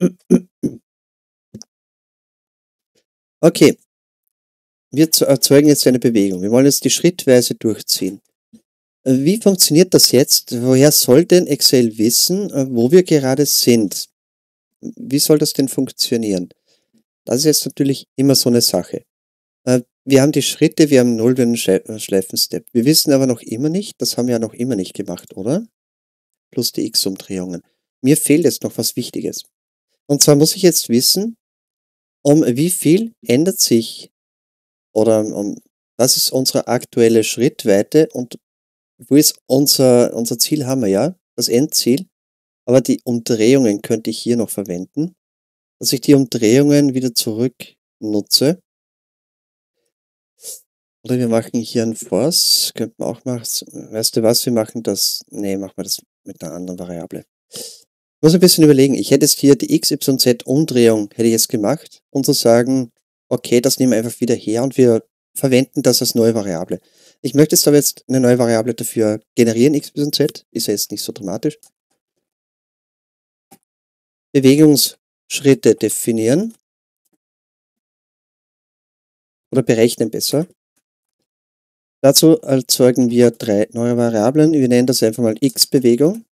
Okay, wir erzeugen jetzt eine Bewegung. Wir wollen jetzt die schrittweise durchziehen. Wie funktioniert das jetzt? Woher soll denn Excel wissen, wo wir gerade sind? Wie soll das denn funktionieren? Das ist jetzt natürlich immer so eine Sache. Wir haben die Schritte, wir haben 0, wir haben einen Schleifenstep. Wir wissen aber noch immer nicht, das haben wir ja noch immer nicht gemacht, oder? Plus die X-Umdrehungen. Mir fehlt jetzt noch was Wichtiges. Und zwar muss ich jetzt wissen, um wie viel ändert sich oder was ist unsere aktuelle Schrittweite und wo ist unser Ziel haben wir ja, das Endziel, aber die Umdrehungen könnte ich hier noch verwenden, dass ich die Umdrehungen wieder zurück nutze. Oder wir machen hier ein Force, könnte man auch machen, weißt du was, wir machen das, nee, machen wir das mit einer anderen Variable. Ich muss ein bisschen überlegen, ich hätte jetzt hier die XYZ-Umdrehung, hätte ich jetzt gemacht und so sagen, okay, das nehmen wir einfach wieder her und wir verwenden das als neue Variable. Ich möchte jetzt aber jetzt eine neue Variable dafür generieren, XYZ, ist ja jetzt nicht so dramatisch. Bewegungsschritte definieren. Oder berechnen besser. Dazu erzeugen wir 3 neue Variablen. Wir nennen das einfach mal x-Bewegung.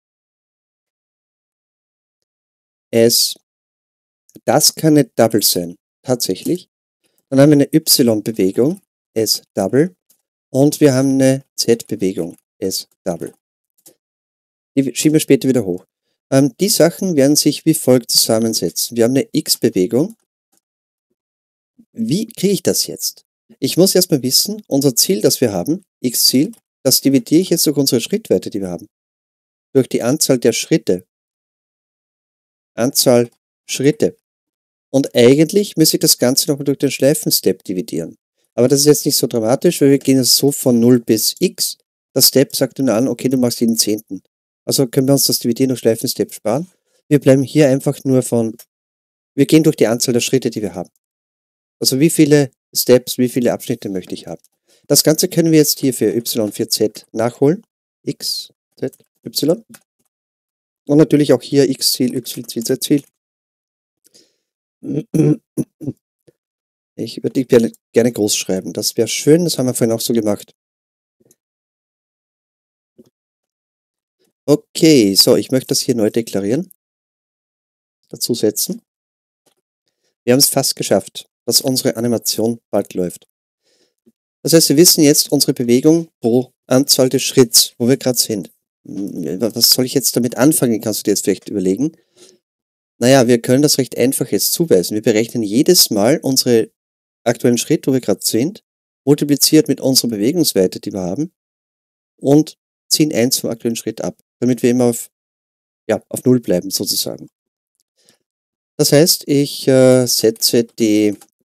Das kann eine Double sein, tatsächlich. Dann haben wir eine y-Bewegung, s-Double. Und wir haben eine z-Bewegung, s-Double. Die schieben wir später wieder hoch. Die Sachen werden sich wie folgt zusammensetzen. Wir haben eine x-Bewegung. Wie kriege ich das jetzt? Ich muss erstmal wissen, unser Ziel, das wir haben, x-Ziel, das dividiere ich jetzt durch unsere Schrittwerte, die wir haben. Durch die Anzahl der Schritte. Anzahl Schritte. Und eigentlich müsste ich das Ganze nochmal durch den Schleifenstep dividieren. Aber das ist jetzt nicht so dramatisch, weil wir gehen jetzt so von 0 bis x. Der Step sagt dann an, okay, du machst jeden Zehnten. Also können wir uns das Dividieren durch Schleifenstep sparen. Wir bleiben hier einfach nur wir gehen durch die Anzahl der Schritte, die wir haben. Also wie viele Steps, wie viele Abschnitte möchte ich haben. Das Ganze können wir jetzt hier für y, für z nachholen. X, z, y. Und natürlich auch hier x-Ziel, y-Ziel, z-Ziel. Ich würde die gerne groß schreiben. Das wäre schön, das haben wir vorhin auch so gemacht. Okay, so, ich möchte das hier neu deklarieren. Dazu setzen. Wir haben es fast geschafft, dass unsere Animation bald läuft. Das heißt, wir wissen jetzt unsere Bewegung pro Anzahl des Schritts, wo wir gerade sind. Was soll ich jetzt damit anfangen, kannst du dir jetzt vielleicht überlegen. Naja, wir können das recht einfach jetzt zuweisen. Wir berechnen jedes Mal unsere aktuellen Schritt, wo wir gerade sind, multipliziert mit unserer Bewegungsweite, die wir haben, und ziehen 1 vom aktuellen Schritt ab, damit wir immer auf 0 bleiben, sozusagen. Das heißt, ich setze die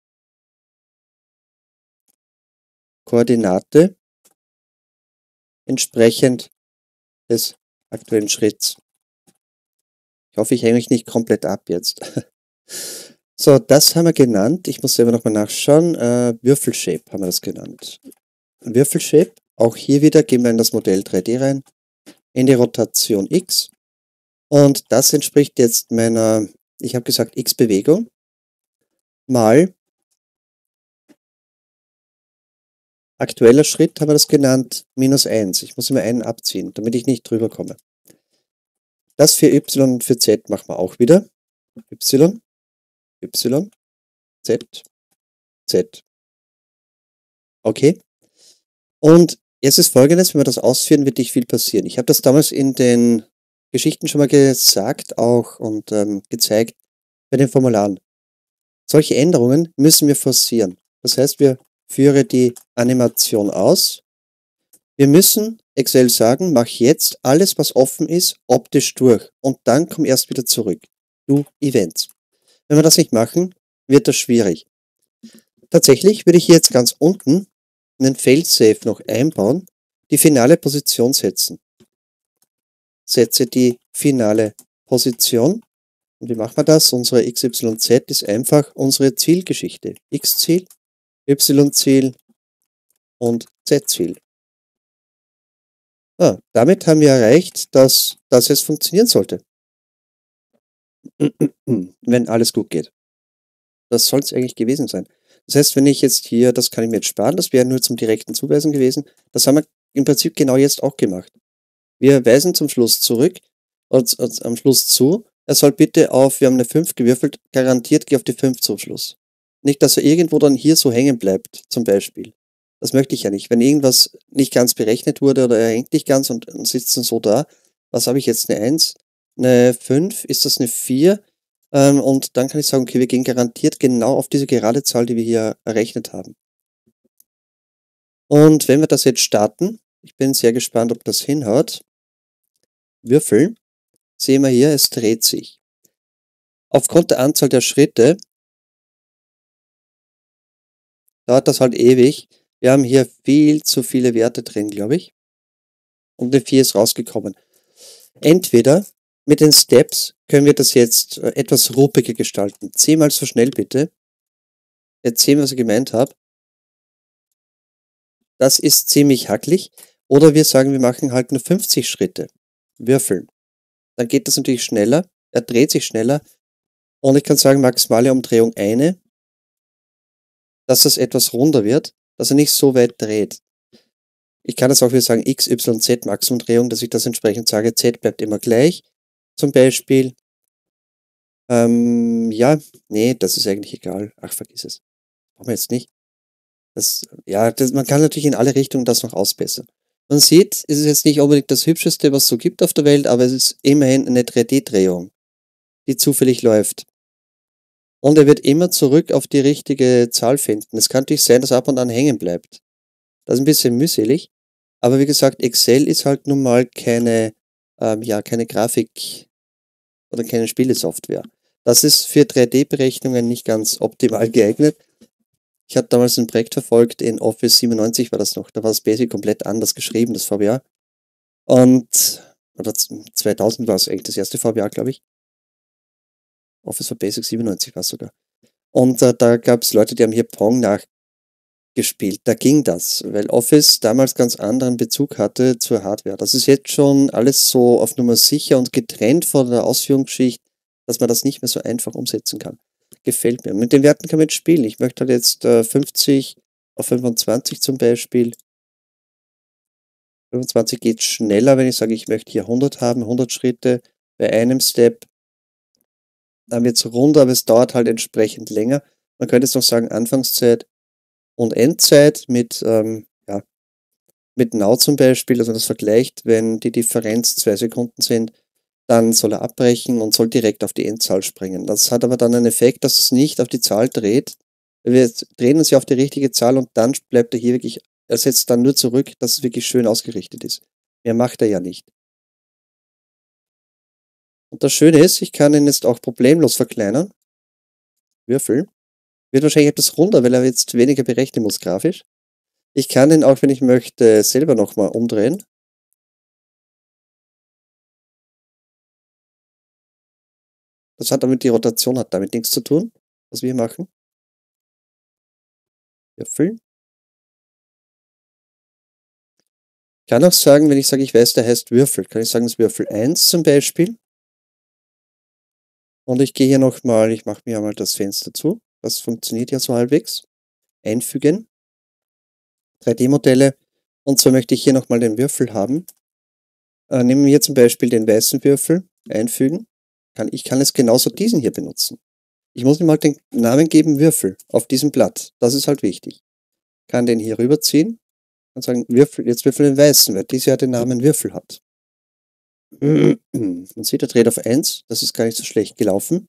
Koordinate entsprechend des aktuellen Schritts. Ich hoffe, ich hänge mich nicht komplett ab jetzt. So, das haben wir genannt. Ich muss selber nochmal nachschauen. Würfelshape haben wir das genannt. Würfelshape. Auch hier wieder gehen wir in das Modell 3D rein. In die Rotation X. Und das entspricht jetzt meiner, ich habe gesagt, X-Bewegung mal aktueller Schritt, haben wir das genannt, minus 1. Ich muss immer einen abziehen, damit ich nicht drüber komme. Das für Y und für Z machen wir auch wieder. Y, Y, Z, Z. Okay. Und jetzt ist Folgendes, wenn wir das ausführen, wird nicht viel passieren. Ich habe das damals in den Geschichten schon mal gesagt auch und gezeigt bei den Formularen. Solche Änderungen müssen wir forcieren. Das heißt, wir führen die Animation aus. Wir müssen Excel sagen, mach jetzt alles, was offen ist, optisch durch und dann komm erst wieder zurück. Du Events. Wenn wir das nicht machen, wird das schwierig. Tatsächlich würde ich hier jetzt ganz unten einen Failsafe noch einbauen, die finale Position setzen. Setze die finale Position. Und wie machen wir das? Unsere XYZ ist einfach unsere Zielgeschichte. X-Ziel, Y-Ziel und Z-Ziel. Damit haben wir erreicht, dass das jetzt funktionieren sollte. Wenn alles gut geht. Das soll es eigentlich gewesen sein. Das heißt, wenn ich jetzt hier, das kann ich mir jetzt sparen, das wäre nur zum direkten Zuweisen gewesen. Das haben wir im Prinzip genau jetzt auch gemacht. Wir weisen zum Schluss zurück, und am Schluss zu. Er soll bitte auf, wir haben eine 5 gewürfelt, garantiert geh auf die 5 zum Schluss. Nicht, dass er irgendwo dann hier so hängen bleibt, zum Beispiel. Das möchte ich ja nicht. Wenn irgendwas nicht ganz berechnet wurde oder er hängt nicht ganz und sitzt dann so da, was habe ich jetzt, eine 1, eine 5, ist das eine 4? Und dann kann ich sagen, okay, wir gehen garantiert genau auf diese gerade Zahl, die wir hier errechnet haben. Und wenn wir das jetzt starten, ich bin sehr gespannt, ob das hinhaut. Würfel, sehen wir hier, es dreht sich. Aufgrund der Anzahl der Schritte dauert das halt ewig. Wir haben hier viel zu viele Werte drin, glaube ich. Und eine 4 ist rausgekommen. Entweder mit den Steps können wir das jetzt etwas ruppiger gestalten. 10-mal so schnell bitte. Jetzt sehen, was ich gemeint habe. Das ist ziemlich hacklig. Oder wir sagen, wir machen halt nur 50 Schritte. Würfeln. Dann geht das natürlich schneller. Er dreht sich schneller. Und ich kann sagen, maximale Umdrehung 1. Dass das etwas runder wird, dass er nicht so weit dreht. Ich kann das auch wieder sagen, x, y, z Maximumdrehung, dass ich das entsprechend sage, z bleibt immer gleich. Zum Beispiel. Ja, nee, das ist eigentlich egal. Ach, vergiss es. Brauchen wir jetzt nicht. Man kann natürlich in alle Richtungen das noch ausbessern. Man sieht, es ist jetzt nicht unbedingt das Hübscheste, was es so gibt auf der Welt, aber es ist immerhin eine 3D-Drehung, die zufällig läuft. Und er wird immer zurück auf die richtige Zahl finden. Es kann natürlich sein, dass er ab und an hängen bleibt. Das ist ein bisschen mühselig. Aber wie gesagt, Excel ist halt nun mal keine Grafik- oder keine Spielesoftware. Das ist für 3D-Berechnungen nicht ganz optimal geeignet. Ich hatte damals ein Projekt verfolgt, in Office 97 war das noch. Da war das Basic komplett anders geschrieben, das VBA. Oder 2000 war es eigentlich das erste VBA, glaube ich. Office for Basic 97 war es sogar. Und da gab es Leute, die haben hier Pong nachgespielt. Da ging das, weil Office damals ganz anderen Bezug hatte zur Hardware. Das ist jetzt schon alles so auf Nummer sicher und getrennt von der Ausführungsschicht, dass man das nicht mehr so einfach umsetzen kann. Gefällt mir. Mit den Werten kann man jetzt spielen. Ich möchte halt jetzt 50 auf 25 zum Beispiel. 25 geht schneller, wenn ich sage, ich möchte hier 100 haben, 100 Schritte bei einem Step. Dann wird es runder, aber es dauert halt entsprechend länger. Man könnte jetzt noch sagen, Anfangszeit und Endzeit mit Now zum Beispiel, dass man das vergleicht, wenn die Differenz 2 Sekunden sind, dann soll er abbrechen und soll direkt auf die Endzahl springen. Das hat aber dann einen Effekt, dass es nicht auf die Zahl dreht. Wir drehen uns ja auf die richtige Zahl und dann bleibt er hier wirklich, er setzt dann nur zurück, dass es wirklich schön ausgerichtet ist. Mehr macht er ja nicht. Und das Schöne ist, ich kann ihn jetzt auch problemlos verkleinern. Würfel. Wird wahrscheinlich etwas runder, weil er jetzt weniger berechnen muss grafisch. Ich kann ihn auch, wenn ich möchte, selber nochmal umdrehen. Das hat damit, die Rotation hat damit nichts zu tun, was wir hier machen. Würfel. Ich kann auch sagen, wenn ich sage, ich weiß, der heißt Würfel, kann ich sagen, das ist Würfel 1 zum Beispiel. Und ich gehe hier nochmal, ich mache mir einmal das Fenster zu. Das funktioniert ja so halbwegs. Einfügen. 3D-Modelle. Und so möchte ich hier nochmal den Würfel haben. Nehmen wir hier zum Beispiel den weißen Würfel. Einfügen. Ich kann jetzt genauso diesen hier benutzen. Ich muss ihm halt den Namen geben, Würfel, auf diesem Blatt. Das ist halt wichtig. Kann den hier rüberziehen und sagen, Würfel, jetzt Würfel den weißen, weil dieser ja den Namen Würfel hat. Man sieht, er dreht auf 1. Das ist gar nicht so schlecht gelaufen.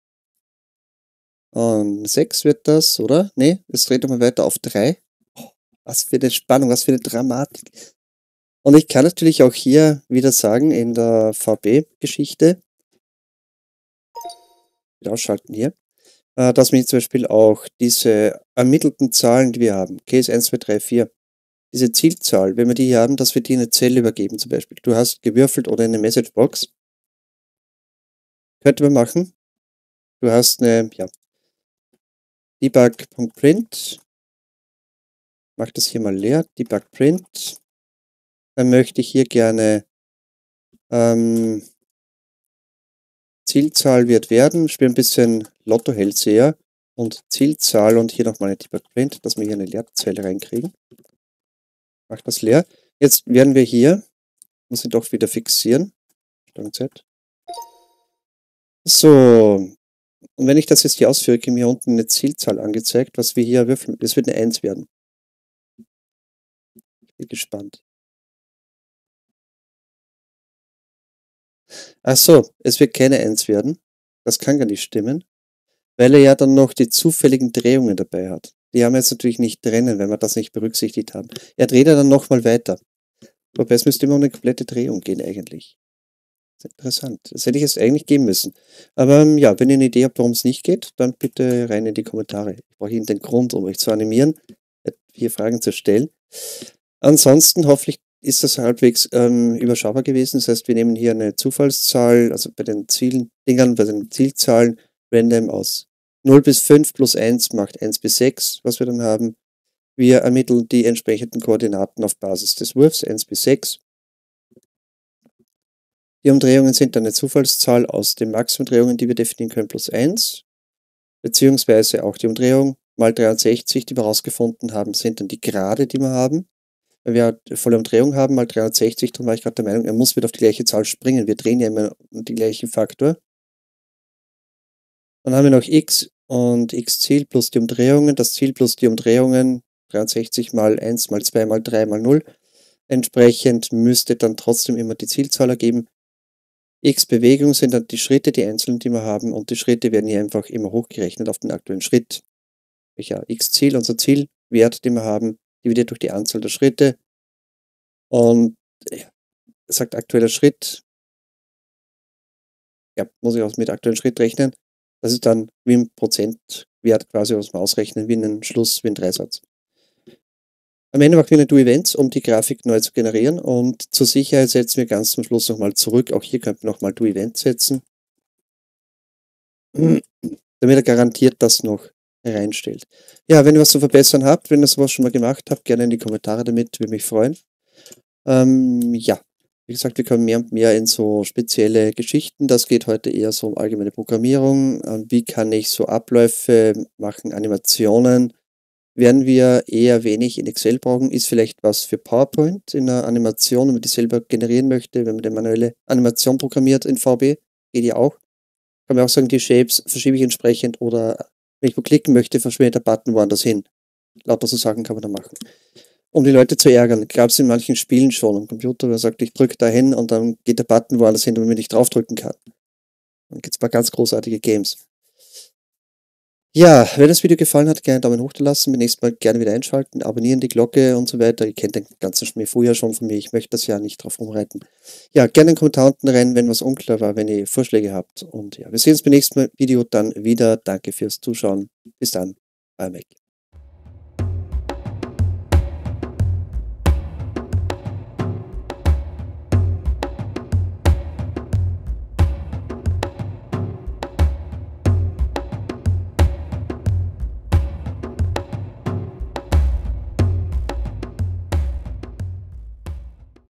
Und 6 wird das, oder? Nee, es dreht nochmal weiter auf 3. Oh, was für eine Spannung, was für eine Dramatik. Und ich kann natürlich auch hier wieder sagen, in der VB-Geschichte, wieder ausschalten hier, dass wir zum Beispiel auch diese ermittelten Zahlen, die wir haben, Case 1, 2, 3, 4, diese Zielzahl, wenn wir die hier haben, dass wir die in eine Zelle übergeben zum Beispiel. Du hast gewürfelt oder in eine Messagebox. Könnte man machen. Du hast eine, debug.print. Mach das hier mal leer. Debug.print. Dann möchte ich hier gerne Zielzahl wird werden. Spiele ein bisschen Lotto-Hellseher und Zielzahl und hier nochmal eine Debug.print, dass wir hier eine Leerzelle reinkriegen. Mach das leer. Jetzt werden wir hier, muss ich doch wieder fixieren. Z. So, und wenn ich das jetzt hier ausführe, kriegen wir hier unten eine Zielzahl angezeigt, was wir hier würfeln. Das wird eine 1 werden. Ich bin gespannt. Ach so, es wird keine 1 werden. Das kann gar nicht stimmen, weil er ja dann noch die zufälligen Drehungen dabei hat. Die haben wir jetzt natürlich nicht drinnen, wenn wir das nicht berücksichtigt haben. Er dreht ja dann nochmal weiter. Wobei es müsste immer um eine komplette Drehung gehen eigentlich. Das ist interessant. Das hätte ich jetzt eigentlich geben müssen. Aber ja, wenn ihr eine Idee habt, warum es nicht geht, dann bitte rein in die Kommentare. Ich brauche Ihnen den Grund, um euch zu animieren, hier Fragen zu stellen. Ansonsten hoffentlich ist das halbwegs überschaubar gewesen. Das heißt, wir nehmen hier eine Zufallszahl, also bei den Zieldingern, bei den Zielzahlen, random aus 0 bis 5 plus 1 macht 1 bis 6, was wir dann haben. Wir ermitteln die entsprechenden Koordinaten auf Basis des Wurfs, 1 bis 6. Die Umdrehungen sind dann eine Zufallszahl aus den Maximumdrehungen, die wir definieren können, plus 1. Beziehungsweise auch die Umdrehung mal 63, die wir herausgefunden haben, sind dann die Grade, die wir haben. weil wir halt volle Umdrehung haben, mal 360, darum war ich gerade der Meinung, er muss wieder auf die gleiche Zahl springen. Wir drehen ja immer den gleichen Faktor. Dann haben wir noch x und x-Ziel plus die Umdrehungen, das Ziel plus die Umdrehungen, 360 mal 1 mal 2 mal 3 mal 0. Entsprechend müsste dann trotzdem immer die Zielzahl ergeben. X Bewegung sind dann die Schritte, die einzelnen, die wir haben, und die Schritte werden hier einfach immer hochgerechnet auf den aktuellen Schritt. Welcher X-Ziel, unser Zielwert, den wir haben, dividiert durch die Anzahl der Schritte. Und sagt aktueller Schritt, ja, muss ich auch mit aktuellen Schritt rechnen. Das ist dann wie ein Prozentwert quasi, was wir ausrechnen, wie ein Schluss, wie ein Dreisatz. Am Ende machen wir eine Do-Events, um die Grafik neu zu generieren, und zur Sicherheit setzen wir ganz zum Schluss nochmal zurück. Auch hier könnten wir nochmal Do-Events setzen, damit er garantiert das noch reinstellt. Ja, wenn ihr was zu verbessern habt, wenn ihr sowas schon mal gemacht habt, gerne in die Kommentare damit, würde mich freuen. Ja, wie gesagt, wir kommen mehr und mehr in so spezielle Geschichten. Das geht heute eher so um allgemeine Programmierung. Wie kann ich so Abläufe machen, Animationen? Werden wir eher wenig in Excel brauchen, ist vielleicht was für PowerPoint in einer Animation, wenn man die selber generieren möchte, wenn man eine manuelle Animation programmiert in VB, geht ja auch. Kann man auch sagen, die Shapes verschiebe ich entsprechend, oder wenn ich wo klicken möchte, verschwindet der Button woanders hin. Lauter so Sachen kann man da machen. Um die Leute zu ärgern, gab es in manchen Spielen schon am Computer, wer sagt, ich drücke da hin und dann geht der Button woanders hin, damit man nicht draufdrücken kann. Dann gibt es ein paar ganz großartige Games. Ja, wenn das Video gefallen hat, gerne einen Daumen hoch da lassen, beim nächsten Mal gerne wieder einschalten, abonnieren, die Glocke und so weiter. Ihr kennt den ganzen Schmäh vorher schon von mir, ich möchte das ja nicht drauf rumreiten. Ja, gerne einen Kommentar unten rein, wenn was unklar war, wenn ihr Vorschläge habt. Und ja, wir sehen uns beim nächsten Video dann wieder. Danke fürs Zuschauen. Bis dann, euer Mac.